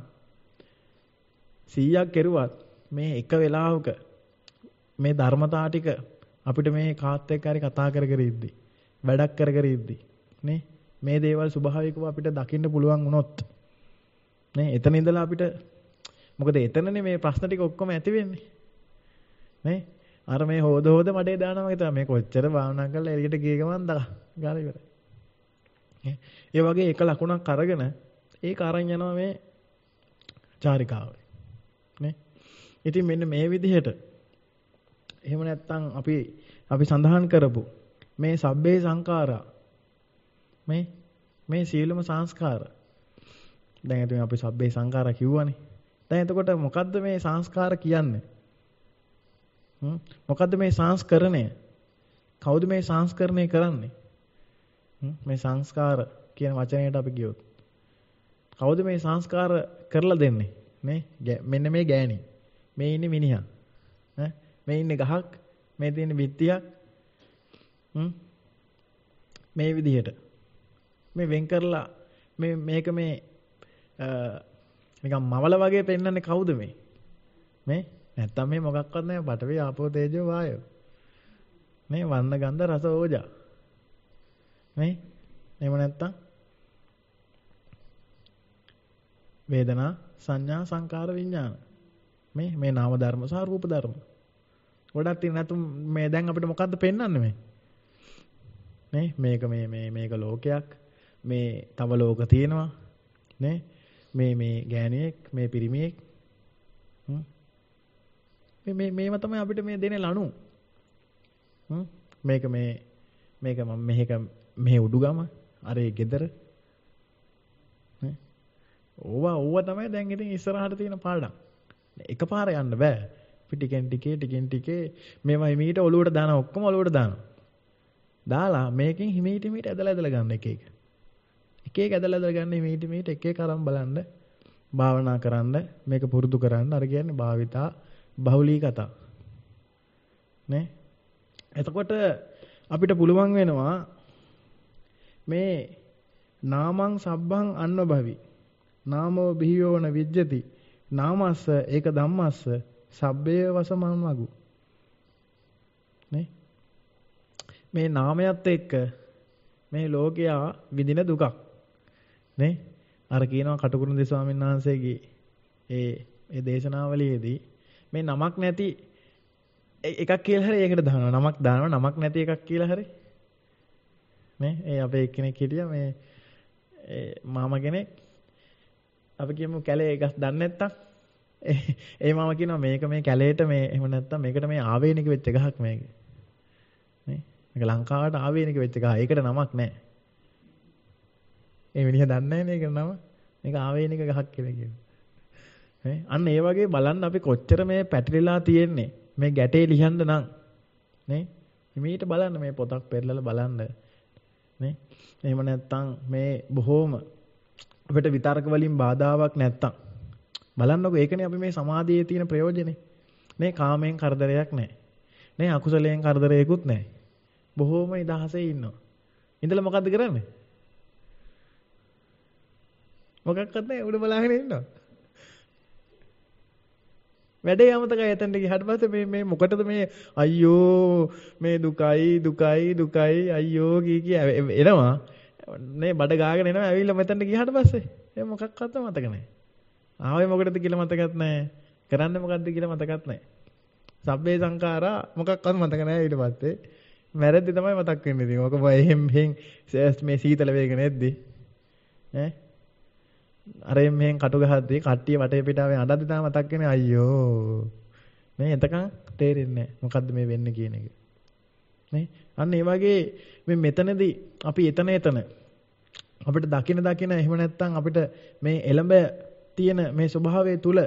සීයක් කෙරුවත් මේ එක වෙලාවක මේ ධර්මතා ටික අපිට මේ කාත් එක්ක හරි කතා කර කර ඉද්දි වැඩක් කර කර ඉද්දි නේ මේ දේවල් ස්වභාවිකව අපිට දකින්න පුළුවන් වුණොත් නේ එතන ඉඳලා අපිට මොකද එතනනේ මේ ප්‍රශ්න ටික ඔක්කොම ඇති වෙන්නේ නේ අර මේ හොද හොද මඩේ දානවා වගේ තමයි මේ කොච්චර භාවනා කරලා එළියට ගිය ගමන් දා ගාලා ඉවරයි. ඒ වගේ එක ලකුණක් අරගෙන ඒක අරන් යනවා මේ චාරිකාවේ. නේ? ඉතින් මෙන්න මේ විදිහට එහෙම නැත්නම් අපි අපි සඳහන් කරපු මේ සබ්බේ සංඛාරා මේ මේ සීලම සංස්කාර. දැන් ඉතින් අපි සබ්බේ සංඛාරා කිව්වනේ. දැන් එතකොට මොකද්ද මේ සංස්කාර කියන්නේ? හ්ම් මොකද්ද මේ සංස්කරණය? කවුද මේ සංස්කරණය කරන්නේ? හ්ම් මේ සංස්කාර කියන වචනයට අපි ගියොත් කවුද මේ සංස්කාර කරලා දෙන්නේ? නේ මෙන්න මේ ගෑණි. මේ ඉන්නේ මිනිහා. ඈ මේ ඉන්නේ ගහක්. මේ තියෙන බිත්තියක්. හ්ම් මේ විදිහට මේ වෙන් කරලා මේ මේක මේ නිකන් මවල වගේ පෙන්වන්නේ කවුද මේ? මේ නැත්තම් මේ මොකක්වත් නැහැ පඨවි ආපෝ තේජෝ වායෝ. මේ වර්ණ ගන්ධ රස ඕජා. මේ එහෙම නැත්තම් වේදනා සංඥා සංකාර විඥාන. මේ මේ නාම ධර්ම සහ රූප ධර්ම. ගොඩක් තියෙන නැතු මේ දැන් අපිට මොකද්ද පෙන්වන්නේ මේ? මේ මේක මේ මේ මේක ලෝකයක්. මේ තව ලෝක තියෙනවා. නේ මේ මේ ගෑණියෙක් මේ පිරිමියෙක් මේ මේ මේව තමයි අපිට මේ දෙන ලණු මේක මේ මේක මම මෙහෙක මෙහෙ උඩුගම අර ඒ ගෙදර නේ ඕවා ඕවා තමයි දැන් ඉතින් ඉස්සරහට තියෙන පාඩම් එකපාර යන්න බෑ ටිකෙන් ටිකේ ටිකෙන් ටිකේ මේවා හිමීට ඔලුවට දාන ඔක්කොම ඔලුවට දානවා දාලා මේකෙන් හිමීට හිමීට ඇදලා ඇදලා ගන්න එක එක එක එක ඇදලා ඇදලා ගන්න හිමීට හිමීට එක එක අරන් බලන්න භාවනා කරන්න මේක පුරුදු කරන්න අර කියන්නේ භාවිතා බහුලී කතා නේ එතකොට අපිට පුළුවන් වෙනවා මේ නාමං සබ්බං අන්නභවි නාමෝ බිහියෝන විජ්ජති නාමස්ස ඒක ධම්මස්ස සබ්බේ වසමං වගු නේ මේ නාමයත් එක්ක මේ ලෝකයා විඳින දුකක් නේ අර කියනවා කටුකුරුන්දේ ස්වාමීන් වහන්සේගේ ඒ ඒ දේශනාවලියේදී මේ නමක් නැති එකක් කියලා හරි ඒකට දානවා නමක් දානවා නමක් නැති එකක් කියලා හරි නේ ඒ අපේ එක්කෙනෙක් හිටියා මේ ඒ මාමා කෙනෙක් අපි කියමු කැලේ එකක් දන්නේ නැත්තම් ඒ මාමා කියනවා මේක මේ කැලේට මේ එහෙම නැත්තම් මේකට මේ ආවේනික වෙච්ච ගහක් මේක නේ මේක ලංකාවට ආවේනික වෙච්ච ගහ ඒකට නමක් නැහැ ඒ මිනිහා දන්නේ නැහැ මේක නම මේක ආවේනික ගහක් කියලා කියනවා නේ අන්න ඒ වගේ බලන්න අපි කොච්චර මේ පැටලිලා තියෙන්නේ මේ ගැටේ ලියන්න නම් නේ හිමීට බලන්න මේ පොතක් පෙරලලා බලන්න නේ එහෙම නැත්තම් මේ බොහෝම අපිට විතර්ක වලින් බාධාවක් නැත්තම් බලන්නකෝ ඒකනේ අපි මේ සමාධියේ තියෙන ප්‍රයෝජනේ නේ කාමයෙන් කරදරයක් නැහැ නේ අකුසලයෙන් කරදරයකුත් නැහැ බොහෝම නිදහසේ ඉන්නවා ඉඳලා මොකද්ද කරන්නේ මොකක්වත් නැහැ උඩ බලාගෙන ඉන්නවා වැඩේ අමතකයි එතනට ගියාට පස්සේ මේ මේ මොකටද මේ අයියෝ මේ දුකයි දුකයි දුකයි අයියෝ කී කී එනවා නේ බඩ ගාගෙන එනවා ඇවිල්ලා මෙතනට ගියාට පස්සේ ඒ මොකක්වත් මතක නැහැ ආවේ මොකටද කියලා මතකත් නැහැ කරන්නේ මොකද්ද කියලා මතකත් නැහැ සබ්බේ සංඛාරා මොකක්වත් මතක නැහැ ඊට පස්සේ මැරෙද්දි තමයි මතක් වෙන්නේ ඉතින් ඔක එහෙම් එහෙන් මේ සීතල වේගන එද්දි ඈ අර මෙහෙන් කටු ගහද්දී කට්ටිය වටේ පිටාවේ අඬද්දි තමයි මතක් වෙන්නේ අයියෝ මේ එතකන් තේරෙන්නේ නැහැ මොකද්ද මේ වෙන්නේ කියන එක නේ අන්න ඒ වගේ මේ මෙතනදී අපි එතන එතන අපිට දකින දකින එහෙම නැත්නම් අපිට මේ එළඹ තියෙන මේ ස්වභාවය තුල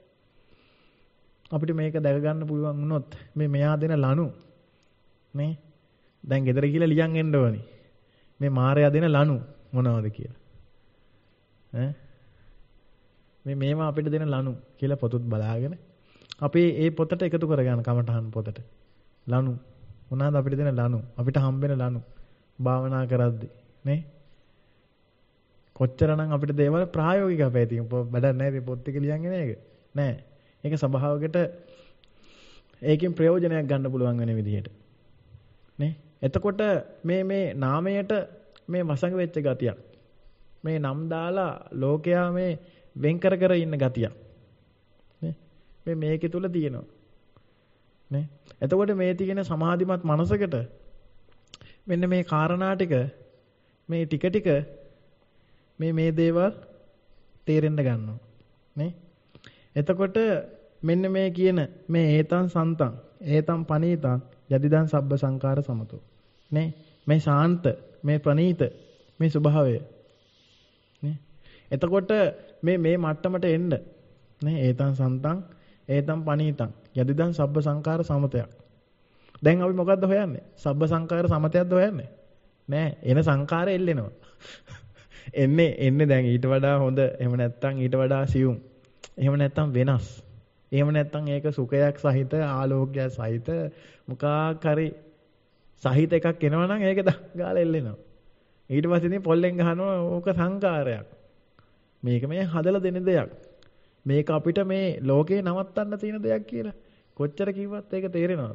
අපිට මේක දැක ගන්න පුළුවන් වුණොත් මේ මෙයා දෙන ලනු නේ දැන් ගෙදර ගිහලා ලියන් එන්න ඕනි මේ මාරයා දෙන ලනු මොනවද කියලා ඈ මේ මේවා අපිට දෙන ලනු කියලා පොතත් බලාගෙන අපි ඒ පොතට එකතු කරගන්න කමටහන් පොතට ලනු මොනවාද අපිට දෙන ලනු අපිට හම්බෙන ලනු භාවනා කරද්දී නේ කොච්චරනම් අපිට දේවල් ප්‍රායෝගික අපේ තියෙන වැඩක් නැහැ මේ පොත් ටික ලියන් එන එක නෑ ඒක සබාවකට ඒකෙන් ප්‍රයෝජනයක් ගන්න පුළුවන් වෙන විදිහට නේ එතකොට මේ මේ නාමයට මේ වසඟ වෙච්ච ගතියක් මේ නම් දාලා ලෝකයා මේ වෙන් කර කර ඉන්න ගතියක් නේ මේ මේකේ තුල තියෙනවා නේ එතකොට මේ තියෙන සමාධිමත් මනසකට මෙන්න මේ කාරණා ටික මේ ටික ටික මේ මේ දේවල් තේරෙන්න ගන්නවා නේ එතකොට මෙන්න මේ කියන මේ ඒතං සන්තං ඒතං පනීතං යදිදං සබ්බ සංකාර සමතෝ නේ මේ ශාන්ත මේ ප්‍රණීත මේ ස්වභාවය නේ එතකොට මේ මේ මට්ටමට එන්න නේ ඒතං සන්තං ඒතං පනීතං යදිදං සබ්බ සංකාර සමතයක් දැන් අපි මොකද්ද හොයන්නේ සබ්බ සංකාර සමතයක්ද හොයන්නේ නෑ එන සංකාරය එල්ලෙනවා එන්නේ එන්නේ දැන් ඊට වඩා හොඳ එහෙම නැත්නම් ඊට වඩා සියුම් එහෙම නැත්නම් වෙනස් එහෙම නැත්නම් ඒක සුඛයක් සහිත ආලෝකයක් සහිත මොකක් හරි සහිත එකක් එනවා නම් ඒක ගාලා එල්ලෙනවා ඊට පස්සේ ඉතින් පොල්ලෙන් ගහනවා ඕක සංකාරයක් මේක මේ හදලා දෙන දෙයක් මේක අපිට මේ ලෝකේ නවත්තන්න තියෙන දෙයක් කියලා කොච්චර කිව්වත් ඒක තේරෙනවද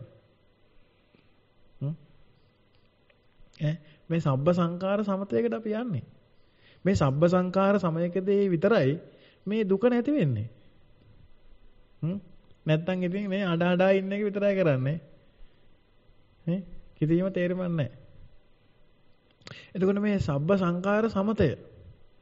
ඈ මේ සබ්බ සංකාර සමතයකට අපි යන්නේ මේ සබ්බ සංකාර සමයකදී විතරයි මේ දුක නැති වෙන්නේ හ්ම් නැත්තම් ඉතින් මේ අඩ අඩ ඉන්න එක විතරයි කරන්නේ නේ කිසිම තේරුමක් නැහැ එතකොට මේ සබ්බ සංකාර සමතය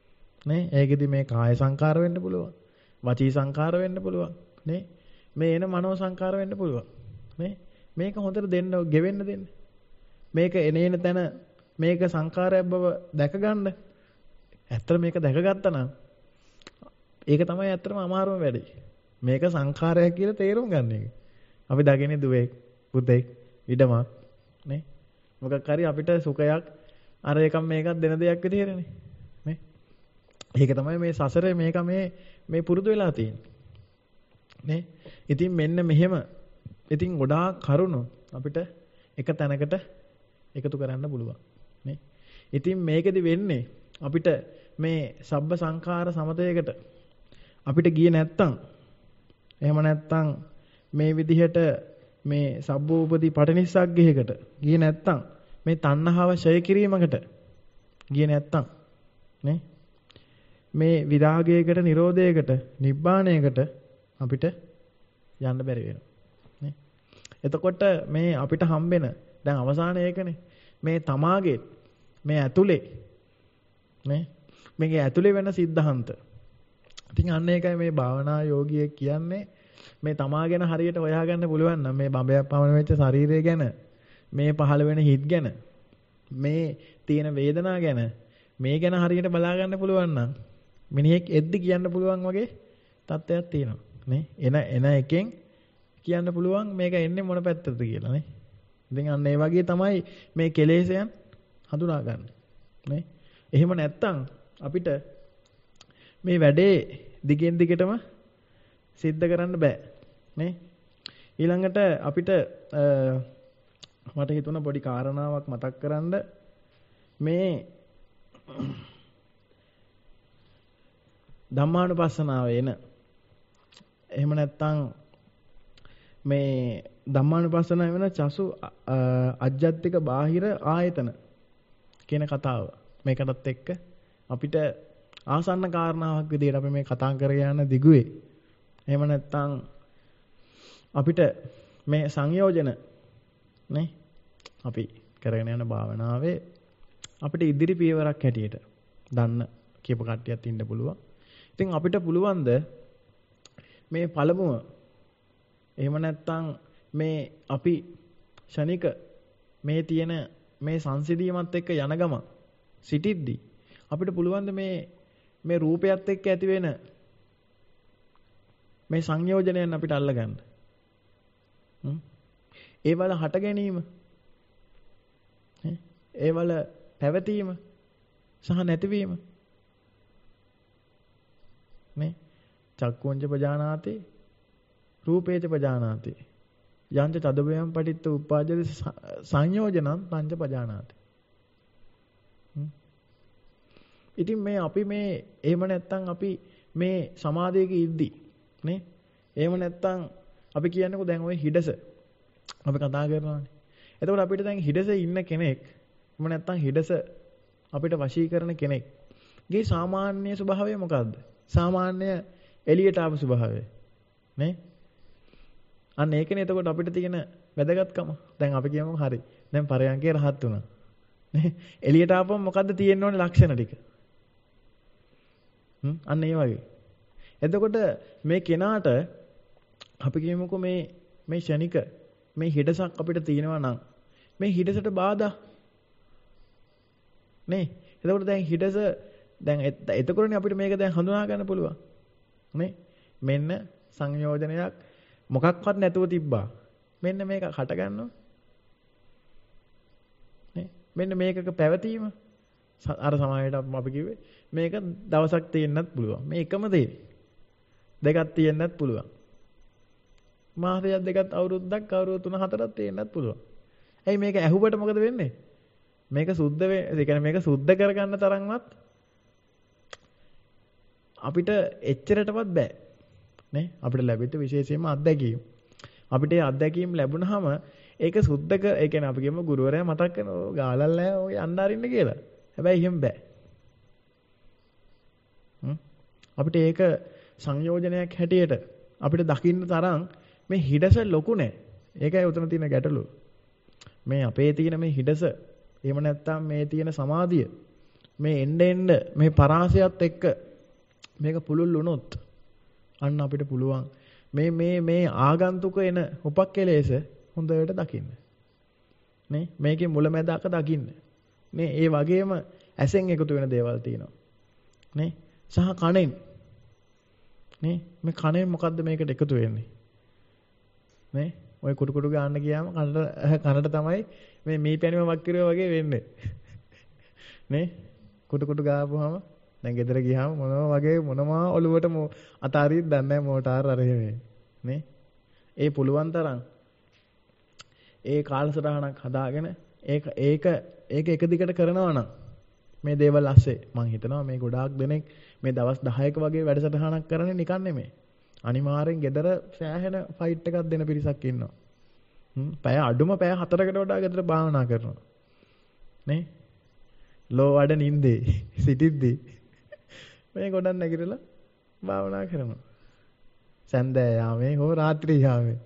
නේ ඒකෙදි මේ කාය සංකාර වෙන්න පුළුවන්. වචී සංකාර වෙන්න පුළුවන්. නේ මේ එන මනෝ සංකාර වෙන්න පුළුවන්. නේ මේක හොඳට දෙන්න ගෙවෙන්න දෙන්න. මේක එනේන තැන මේක සංකාරයක් බව දැක ගන්න. ඇත්තට මේක දැකගත්තා නම් ඒක තමයි ඇත්තටම අමාරුම වැඩේ. මේක සංඛාරයක් කියලා තේරුම් ගන්න එක. අපි දකින්නේ දුවේ, පුතෙක්, ඉඩමක් නේ. මොකක් හරි අපිට සුඛයක් අර එකම මේකක් දෙන දෙයක් විදිහටනේ. නේ. ඒක තමයි මේ සසරේ මේක මේ මේ පුරුදු වෙලා තියෙන්නේ. නේ. ඉතින් මෙන්න මෙහෙම ඉතින් ගොඩාක් කරුණු අපිට එක තැනකට එකතු කරන්න පුළුවන්. නේ. ඉතින් මේකෙදි වෙන්නේ අපිට මේ සබ්බ සංඛාර සමතයකට අපිට ගියේ නැත්තම් එහෙම නැත්තම් මේ විදිහට මේ සබ්බෝපදී පටිනිස්සග්ගයකට ගියේ නැත්තම් මේ තණ්හාව ඡය කිරීමකට ගියේ නැත්තම් නේ මේ විරාගයකට නිරෝධයකට නිබ්බාණයකට අපිට යන්න බැරි වෙනවා නේ. එතකොට මේ අපිට හම්බෙන දැන් අවසාන ඒකනේ මේ තමාගේ මේ ඇතුලේ නේ මේකේ ඇතුලේ වෙන සිද්ධාන්ත. ඉතින් අන්න ඒකයි මේ භාවනා යෝගියෙක් කියන්නේ මේ තමා ගැන හරියට හොයාගන්න පුළුවන් නම් මේ බඹයක් පමණ වෙච්ච ශරීරය ගැන මේ පහළ වෙන හිත් ගැන මේ තියෙන වේදනා ගැන මේ ගැන හරියට බලා ගන්න පුළුවන් නම් මිනිහෙක් එද්දි කියන්න පුළුවන් වගේ තත්ත්වයක් තියෙනවා නේ. එන එන එකෙන් කියන්න පුළුවන් මේක එන්නේ මොන පැත්තටද කියලා නේ. ඉතින් අන්න ඒ වගේ තමයි මේ කෙලෙසයන් හඳුනා ගන්න නේ. එහෙම නැත්තම් අපිට මේ වැඩේ දිගින් දිගටම සිද්ධ කරන්න බෑ නේ. ඊළඟට අපිට මට හිතුණ පොඩි කාරණාවක් මතක් කරන්න මේ ධම්මානුපස්සනාව එන එහෙම නැත්තම් මේ ධම්මානුපස්සනාව වෙන චසු අජ්ජත්තික බාහිර ආයතන කියන කතාව මේකටත් එක්ක අපිට ආසන්න කාරණාවක් විදිහට අපි මේ කතා කරගෙන යන දිගුවේ එහෙම නැත්නම් අපිට මේ සංයෝජන නේ අපි කරගෙන යන භාවනාවේ අපිට ඉදිරි පියවරක් හැටියට දන්න කියප කට්ටියක් ඉන්න පුළුවන්. ඉතින් අපිට පුළුවන්ද මේ පළමුව එහෙම නැත්නම් මේ අපි ශනික මේ තියෙන මේ සංසිඳීමත් එක්ක යන ගම සිටිද්දී අපිට පුළුවන්ද මේ මේ රූපයත් එක්ක ඇති වෙන මේ සංයෝජනයන් අපිට අල්ලගන්න. හ්ම්. ඒවල හට ගැනීම. නේ? ඒවල පැවතීම සහ නැතිවීම. නේ? චක්කුංච පජානාති රූපේච පජානාති යංච තදබයම් පටිත්ත උපාජ්ජති සංයෝජනං පංච පජානාති. ඉතින් මේ අපි මේ එහෙම නැත්තම් අපි මේ සමාධියක ඉද්දි නේ එහෙම නැත්තම් අපි කියන්නකෝ දැන් ওই හිඩස අපි කතා කරනවානේ. එතකොට අපිට දැන් හිඩසේ ඉන්න කෙනෙක් එහෙම නැත්තම් හිඩස අපිට වශී කරන කෙනෙක්ගේ සාමාන්‍ය ස්වභාවය මොකද්ද? සාමාන්‍ය එළියට ආපු ස්වභාවය නේ. අන්න ඒකනේ එතකොට අපිට තියෙන වැදගත්කම. දැන් අපි කියමු හරි. දැන් පරයන්කේ රහත් වුණා. නේ එළියට ආපුවම මොකද්ද තියෙන්න ඕනේ ලක්ෂණ ටික? හ්ම් අන්න ඒ වගේ. එතකොට මේ කෙනාට අපි කියමුකෝ මේ මේ ෂණික මේ හිඩසක් අපිට තියෙනවා නම් මේ හිඩසට බාධා නේ. එතකොට දැන් හිඩස දැන් එතකොටනේ අපිට මේක දැන් හඳුනා ගන්න පුළුවන්. නේ මෙන්න සංයෝජනයක් මොකක්වත් නැතුව තිබ්බා. මෙන්න මේක හට ගන්නවා. නේ මෙන්න මේකක පැවතීම අර සමායයට අපි කිව්වේ මේක දවසක් තියෙන්නත් පුළුවන්. මේ එකම දේ. දෙකක් තියෙන්නත් පුළුවන්. මාසයක් දෙකක් අවුරුද්දක් අවුරුදු තුන හතරක් තියෙන්නත් පුළුවන්. ඇයි මේක ඇහුවට මොකද වෙන්නේ? මේක සුද්ධ වේ, ඒ කියන්නේ මේක සුද්ධ කරගන්න තරම්වත් අපිට එච්චරටවත් බෑ. නේ? අපිට ලැබෙච්ච විශේෂයෙන්ම අත්දැකීම්. අපිට ඒ අත්දැකීම් ලැබුණාම ඒක සුද්ධ කර ඒ කියන්නේ අපි කියමු ගුරුවරයා මතක් කරනවා ගාලල් නැහැ ඔය යන්න අරින්න කියලා. හැබැයි එහෙම බෑ. හ්ම් අපිට ඒක සංයෝජනයක් හැටියට අපිට දකින්න තරම් මේ හිඩස ලොකු නෑ. ඒකයි උතන තියෙන ගැටලුව. මේ අපේ තියෙන මේ හිඩස එහෙම නැත්නම් මේ තියෙන සමාධිය මේ එන්න එන්න මේ පරාසයත් එක්ක මේක පුළුල් වුණොත් අන්න අපිට පුළුවන් මේ මේ මේ ආගන්තුක එන උපක්කලේශ හොඳට දකින්න. නේ මේකේ මුලැමැදක දකින්න. නේ ඒ වගේම ඇසෙන් එකතු වෙන දේවල් තියෙනවා. නේ සහ කනෙන්. නේ මේ කනෙන් මොකද්ද මේකට එකතු වෙන්නේ? නේ ඔය කුඩු කුඩු ගන්න ගියාම කනට කනට තමයි මේ මී පැණිම වක් කිරුවා වගේ වෙන්නේ. නේ කුඩු කුඩු ගාපුවාම දැන් ගෙදර ගියාම මොනවා වගේ මොනවා ඔලුවට අතාරින්න දන්නේ නැහැ මෝටාර අර එහෙම. නේ ඒ පුළුවන් තරම් ඒ කාලසටහනක් හදාගෙන ඒක ඒක ඒක එක දිගට කරනවා නම් මේ දේවල් ඇස්සේ මම හිතනවා මේ ගොඩාක් දෙනෙක් මේ දවස් දහයක වගේ වැඩසටහනක් කරන්නේ නිකන් නෙමෙයි. අනිවාර්යෙන් ගෙදර සෑහෙන ෆයිට් එකක් දෙන පිරිසක් ඉන්නවා. හ්ම් පැය අඩුම පැය හතරකට වඩා ගෙදර භාවනා කරනවා. නේ ලෝ වඩ නින්දේ සිටිද්දී මේ ගොඩක් නැගිටලා භාවනා කරනවා. සන්දෑ යාමේ හෝ රාත්‍රී යාමේ.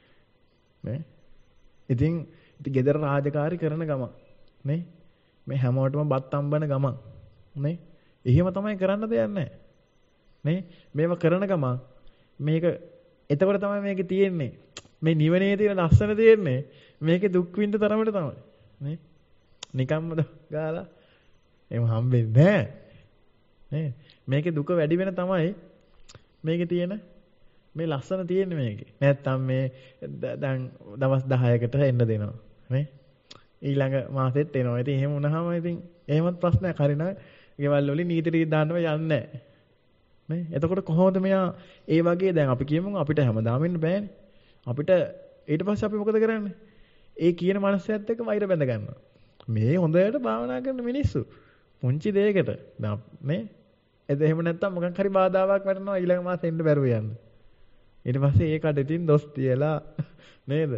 නේ ඉතින් ඉතින් ගෙදර රාජකාරී කරන ගමන් නේ මේ හැමෝටම බත් අම්බන ගමන් නේ එහෙම තමයි කරන්න දෙයක් නැහැ. නේ මේව කරන ගමන් මේක එතකොට තමයි මේකේ තියෙන්නේ මේ නිවනේ තියෙන ලස්සන තියෙන්නේ මේකේ දුක් විඳ තරමට තමයි. නේ නිකම්ම ගාලා එහෙම හම්බෙන්නේ නැහැ. නේ මේකේ දුක වැඩි වෙන තමයි මේකේ තියෙන මේ ලස්සන තියෙන්නේ මේකේ. නැත්තම් මේ දැන් දවස් දහයකට එන්න දෙනවා. නේ ඊළඟ මාසෙත් එනවා. ඉතින් එහෙම වුණාම ඉතින් එහෙමත් ප්‍රශ්නයක් හරිනා. ගෙවල් වලින් නීති රීති දාන්නව යන්නේ නැහැ. නේ එතකොට කොහොමද මෙයා ඒ වගේ දැන් අපි කියමු අපිට හැමදාම ඉන්න බෑනේ. අපිට ඊට පස්සේ අපි මොකද කරන්නේ? ඒ කියන මනසයත් එක්ක වෛර බැඳ ගන්නවා. මේ හොඳට භාවනා කරන මිනිස්සු පුංචි දෙයකට නේ එද එහෙම නැත්තම් මොකක් හරි බාධාවක් වටනවා ඊළඟ මාසෙ එන්න බැරුව යන්න. ඊට පස්සේ ඒකට ඉතින් දොස් තියලා නේද?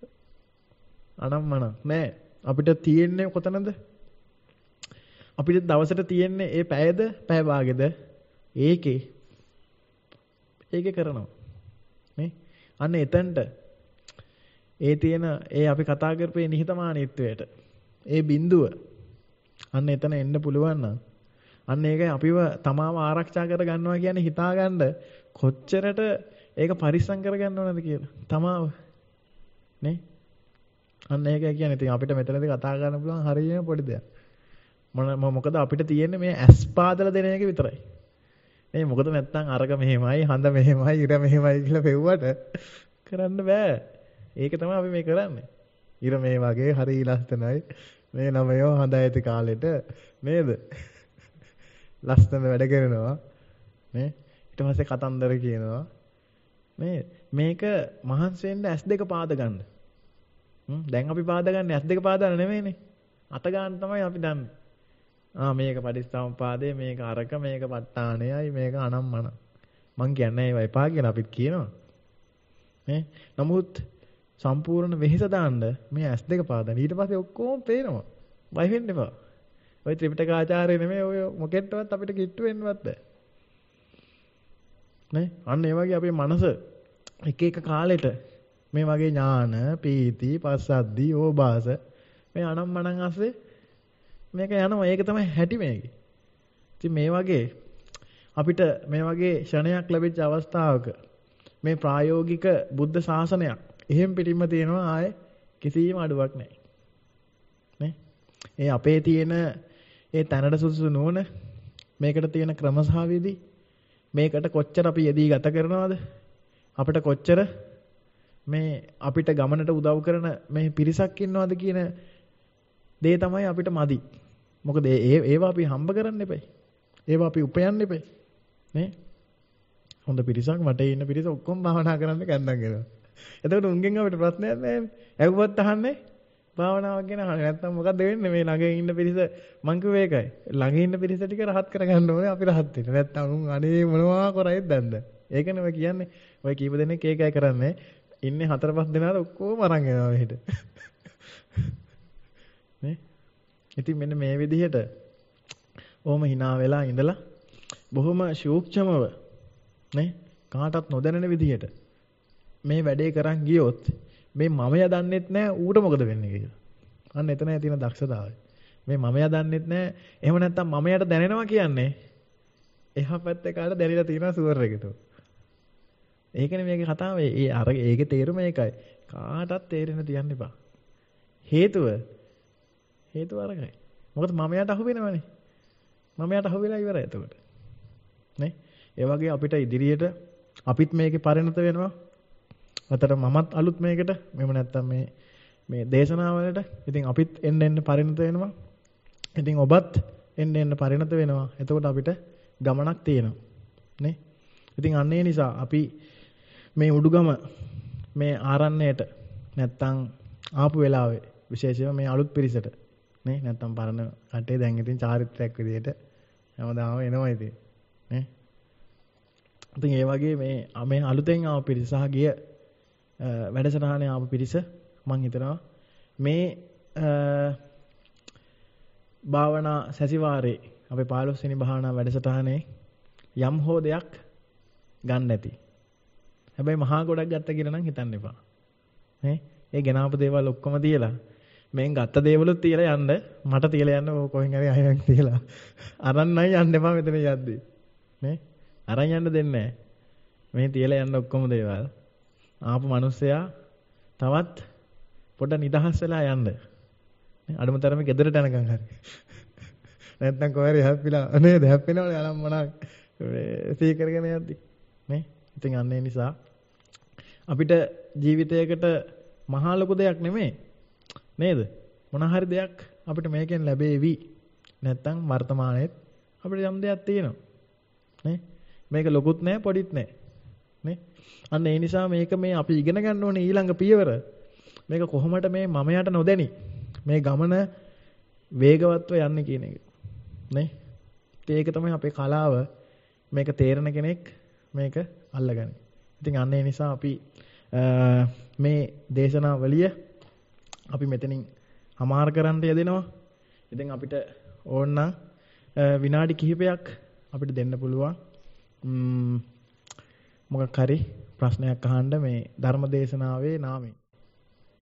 අනම්මන නෑ අපිට තියෙන්නේ කොතනද? අපිට දවසට තියෙන්නේ ඒ පැයද පැය භාගෙද ඒකේ ඒකේ කරනවා නේ අන්න එතනට ඒ තියෙන ඒ අපි කතා කරපේ නිහතමානීත්වයට ඒ බිඳුව අන්න එතන එන්න පුළුවන් නම් අන්න ඒකයි අපිව තමාව ආරක්ෂා කර ගන්නවා කියන්නේ හිතාගන්න කොච්චරට ඒක පරිස්සම් කර ගන්න ඕනද කියලා තමාව නේ අන්න ඒකයි කියන්නේ ඉතින් අපිට මෙතනදී කතා කරන්න පුළුවන් හරියම පොඩි දෙයක් මොන මොකද අපිට තියෙන්නේ මේ ඇස් පාදලා දෙන එක විතරයි නේ මොකද නැත්තම් අරක මෙහෙමයි හඳ මෙහෙමයි ඉර මෙහෙමයි කියලා පෙව්වට කරන්න බෑ ඒක තමයි අපි මේ කරන්නේ ඉර මේ වගේ හරි ලස්සනයි මේ ළමයෝ හඳ ඇති කාලෙට නේද ලස්සන වැඩ කරනවා නේ ඊට පස්සේ කතන්දර කියනවා නේ මේක මහන්සි වෙන්න ඇස් දෙක පාද ගන්න හ්ම් දැන් අපි පාද ගන්න ඇස් දෙක පාදන්න නෙමෙයිනේ අත ගන්න තමයි අපි දන්නේ ආ මේක පටිච්චසමුපාදේ මේක අරක මේක ප ဋ ාණයයි මේක අනම්මන මං කියන්නේ ඒවා එපා කියලා අපිත් කියනවා නේ නමුත් සම්පූර්ණ වෙහෙස දාන්න මේ ඇස් දෙක පාදන්න ඊට පස්සේ ඔක්කොම පේනවා බය වෙන්න එපා ඔය ත්‍රිපිටකාචාර්ය නෙමෙයි ඔය මොකෙටවත් අපිට කිට්ටු වෙන්නවත් බෑ නේ අන්න ඒ වගේ අපේ මනස එක එක කාලෙට මේ වගේ ඥාන පීති පස්සද්දි ඕබාස මේ අනම්මනන් ඇස්සේ මේක යනවා ඒක තමයි හැටි මේකේ. ඉතින් මේ වගේ අපිට මේ වගේ ෂණයක් ලැබිච්ච අවස්ථාවක මේ ප්‍රායෝගික බුද්ධ ශාසනයක් එහෙම් පිටින්ම තියෙනවා ආයේ කිසිම අඩුවක් නැහැ. නේ? ඒ අපේ තියෙන ඒ තැනට සුසු නුවණ මේකට තියෙන ක්‍රමසහ විදි මේකට කොච්චර අපි යෙදී ගත කරනවද? අපිට කොච්චර මේ අපිට ගමනට උදව් කරන මේ පිරිසක් ඉන්නවද කියන දේ තමයි අපිට මදි. මොකද ඒ ඒවා අපි හම්බ කරන්න එපයි. ඒවා අපි උපයන්න එපයි. නේ? හොඳ පිරිසක් වටේ ඉන්න පිරිස ඔක්කොම භාවනා කරන්න කැන්දන් කරනවා. එතකොට උන්ගෙන් අපිට ප්‍රශ්නයක් නැහැ. ඇහුවත් අහන්නේ භාවනාවක් ගැන අහන්නේ නැත්නම් මොකද වෙන්නේ මේ ළඟ ඉන්න පිරිස මං කිව්වේ ඒකයි. ළඟ ඉන්න පිරිස ටික රහත් කරගන්න ඕනේ අපි රහත් වෙන්න. නැත්නම් උන් අනේ මොනවා කරයිද දන්ද? ඒකනේ ඔය කියන්නේ. ඔය කීප දෙනෙක් ඒකයි කරන්නේ. ඉන්නේ හතර පහ දෙනාට ඔක්කොම අරන් එනවා මෙහෙට. නේ? ඉතින් මෙන්න මේ විදිහට ඕම hina වෙලා ඉඳලා බොහොම සූක්ෂමව නේ කාටවත් නොදැනෙන විදිහට මේ වැඩේ කරන් ගියොත් මේ මමයා දන්නෙත් නෑ ඌට මොකද වෙන්නේ කියලා. අන්න එතනයි තියෙන දක්ෂතාවය. මේ මමයා දන්නෙත් නැහැ. එහෙම නැත්නම් මමයාට දැනෙනවා කියන්නේ එහා පැත්තේ කාට දැනෙලා තියෙනවා සුවර් එකට. ඒකනේ මේකේ කතාව. ඒ අර ඒකේ තේරුම ඒකයි. කාටවත් තේරෙන්න තියන්න එපා. හේතුව හේතුව අරගයි. මොකද මමයාට අහු වෙනවනේ. මමයාට අහු වෙලා ඉවරයි එතකොට. නේ? ඒ වගේ අපිට ඉදිරියට අපිත් මේකේ පරිණත වෙනවා. අතට මමත් අලුත් මේකට මෙහෙම නැත්තම් මේ මේ දේශනාවලට ඉතින් අපිත් එන්න එන්න පරිණත වෙනවා. ඉතින් ඔබත් එන්න එන්න පරිණත වෙනවා. එතකොට අපිට ගමනක් තියෙනවා. නේ? ඉතින් අන්න ඒ නිසා අපි මේ උඩුගම මේ ආරණ්‍යයට නැත්තම් ආපු වෙලාවේ විශේෂයෙන්ම මේ අලුත් පිරිසට නේ නැත්තම් පරණ කටේ දැන් ඉතින් චාරිත්‍රාක් විදියට හැමදාම එනවා ඉතින් නේ. ඉතින් ඒ වගේ මේ මේ අලුතෙන් ආව පිරිස සහ ගිය වැඩසටහනේ ආපු පිරිස මම හිතනවා මේ භාවනා සැසිවාරේ අපේ පහළොස් වෙනි භාවනා වැඩසටහනේ යම් හෝ දෙයක් ගන්න නැති. හැබැයි මහා ගොඩක් ගත්ත කියලා නම් හිතන්න එපා. නේ? ඒ ගෙනාපු දේවල් ඔක්කොම තියලා මෙන් ගත්ත දේවලුත් තියලා යන්න මට තියලා යන්න ඕක කොහෙන් හරි අයයක් තියලා අරන් නැයි යන්න එපා මෙතන යද්දි. නේ? අරන් යන්න දෙන්නේ නැහැ. මේ තියලා යන්න ඔක්කොම දේවල්. ආපු මිනිස්සයා තවත් පොඩ නිදහස් වෙලා යන්න. නේ? අඩුම තරමේ ගෙදරට යනකම් හරි. නැත්තම් කොහරි හැප්පිලා නේද හැප්පෙනවනේ අනම් මොනක් සී කරගෙන යද්දි. නේ? ඉතින් අන්න ඒ නිසා අපිට ජීවිතයකට මහා ලොකු දෙයක් නෙමෙයි නේද? මොන හරි දෙයක් අපිට මේකෙන් ලැබෙවි. නැත්තම් වර්තමානයේත් අපිට යම් දෙයක් තියෙනවා. නේ? මේක ලොකුත් නෑ පොඩිත් නෑ. නේ? අන්න ඒ නිසා මේක මේ අපි ඉගෙන ගන්න ඕනේ ඊළඟ පියවර. මේක කොහොමද මේ මමයට නොදැනි මේ ගමන වේගවත්ව යන්නේ කියන එක. නේ? ඒක තමයි අපේ කලාව. මේක තේරෙන කෙනෙක් මේක අල්ලගන්නේ. ඉතින් අන්න ඒ නිසා අපි මේ දේශනාවලිය අපි මෙතනින් හමාර කරන්න යදෙනවා. ඉතින් අපිට ඕන නම් විනාඩි කිහිපයක් අපිට දෙන්න පුළුවන්. මොකක් හරි ප්‍රශ්නයක් අහන්න මේ ධර්ම දේශනාවේ නාමයෙන්.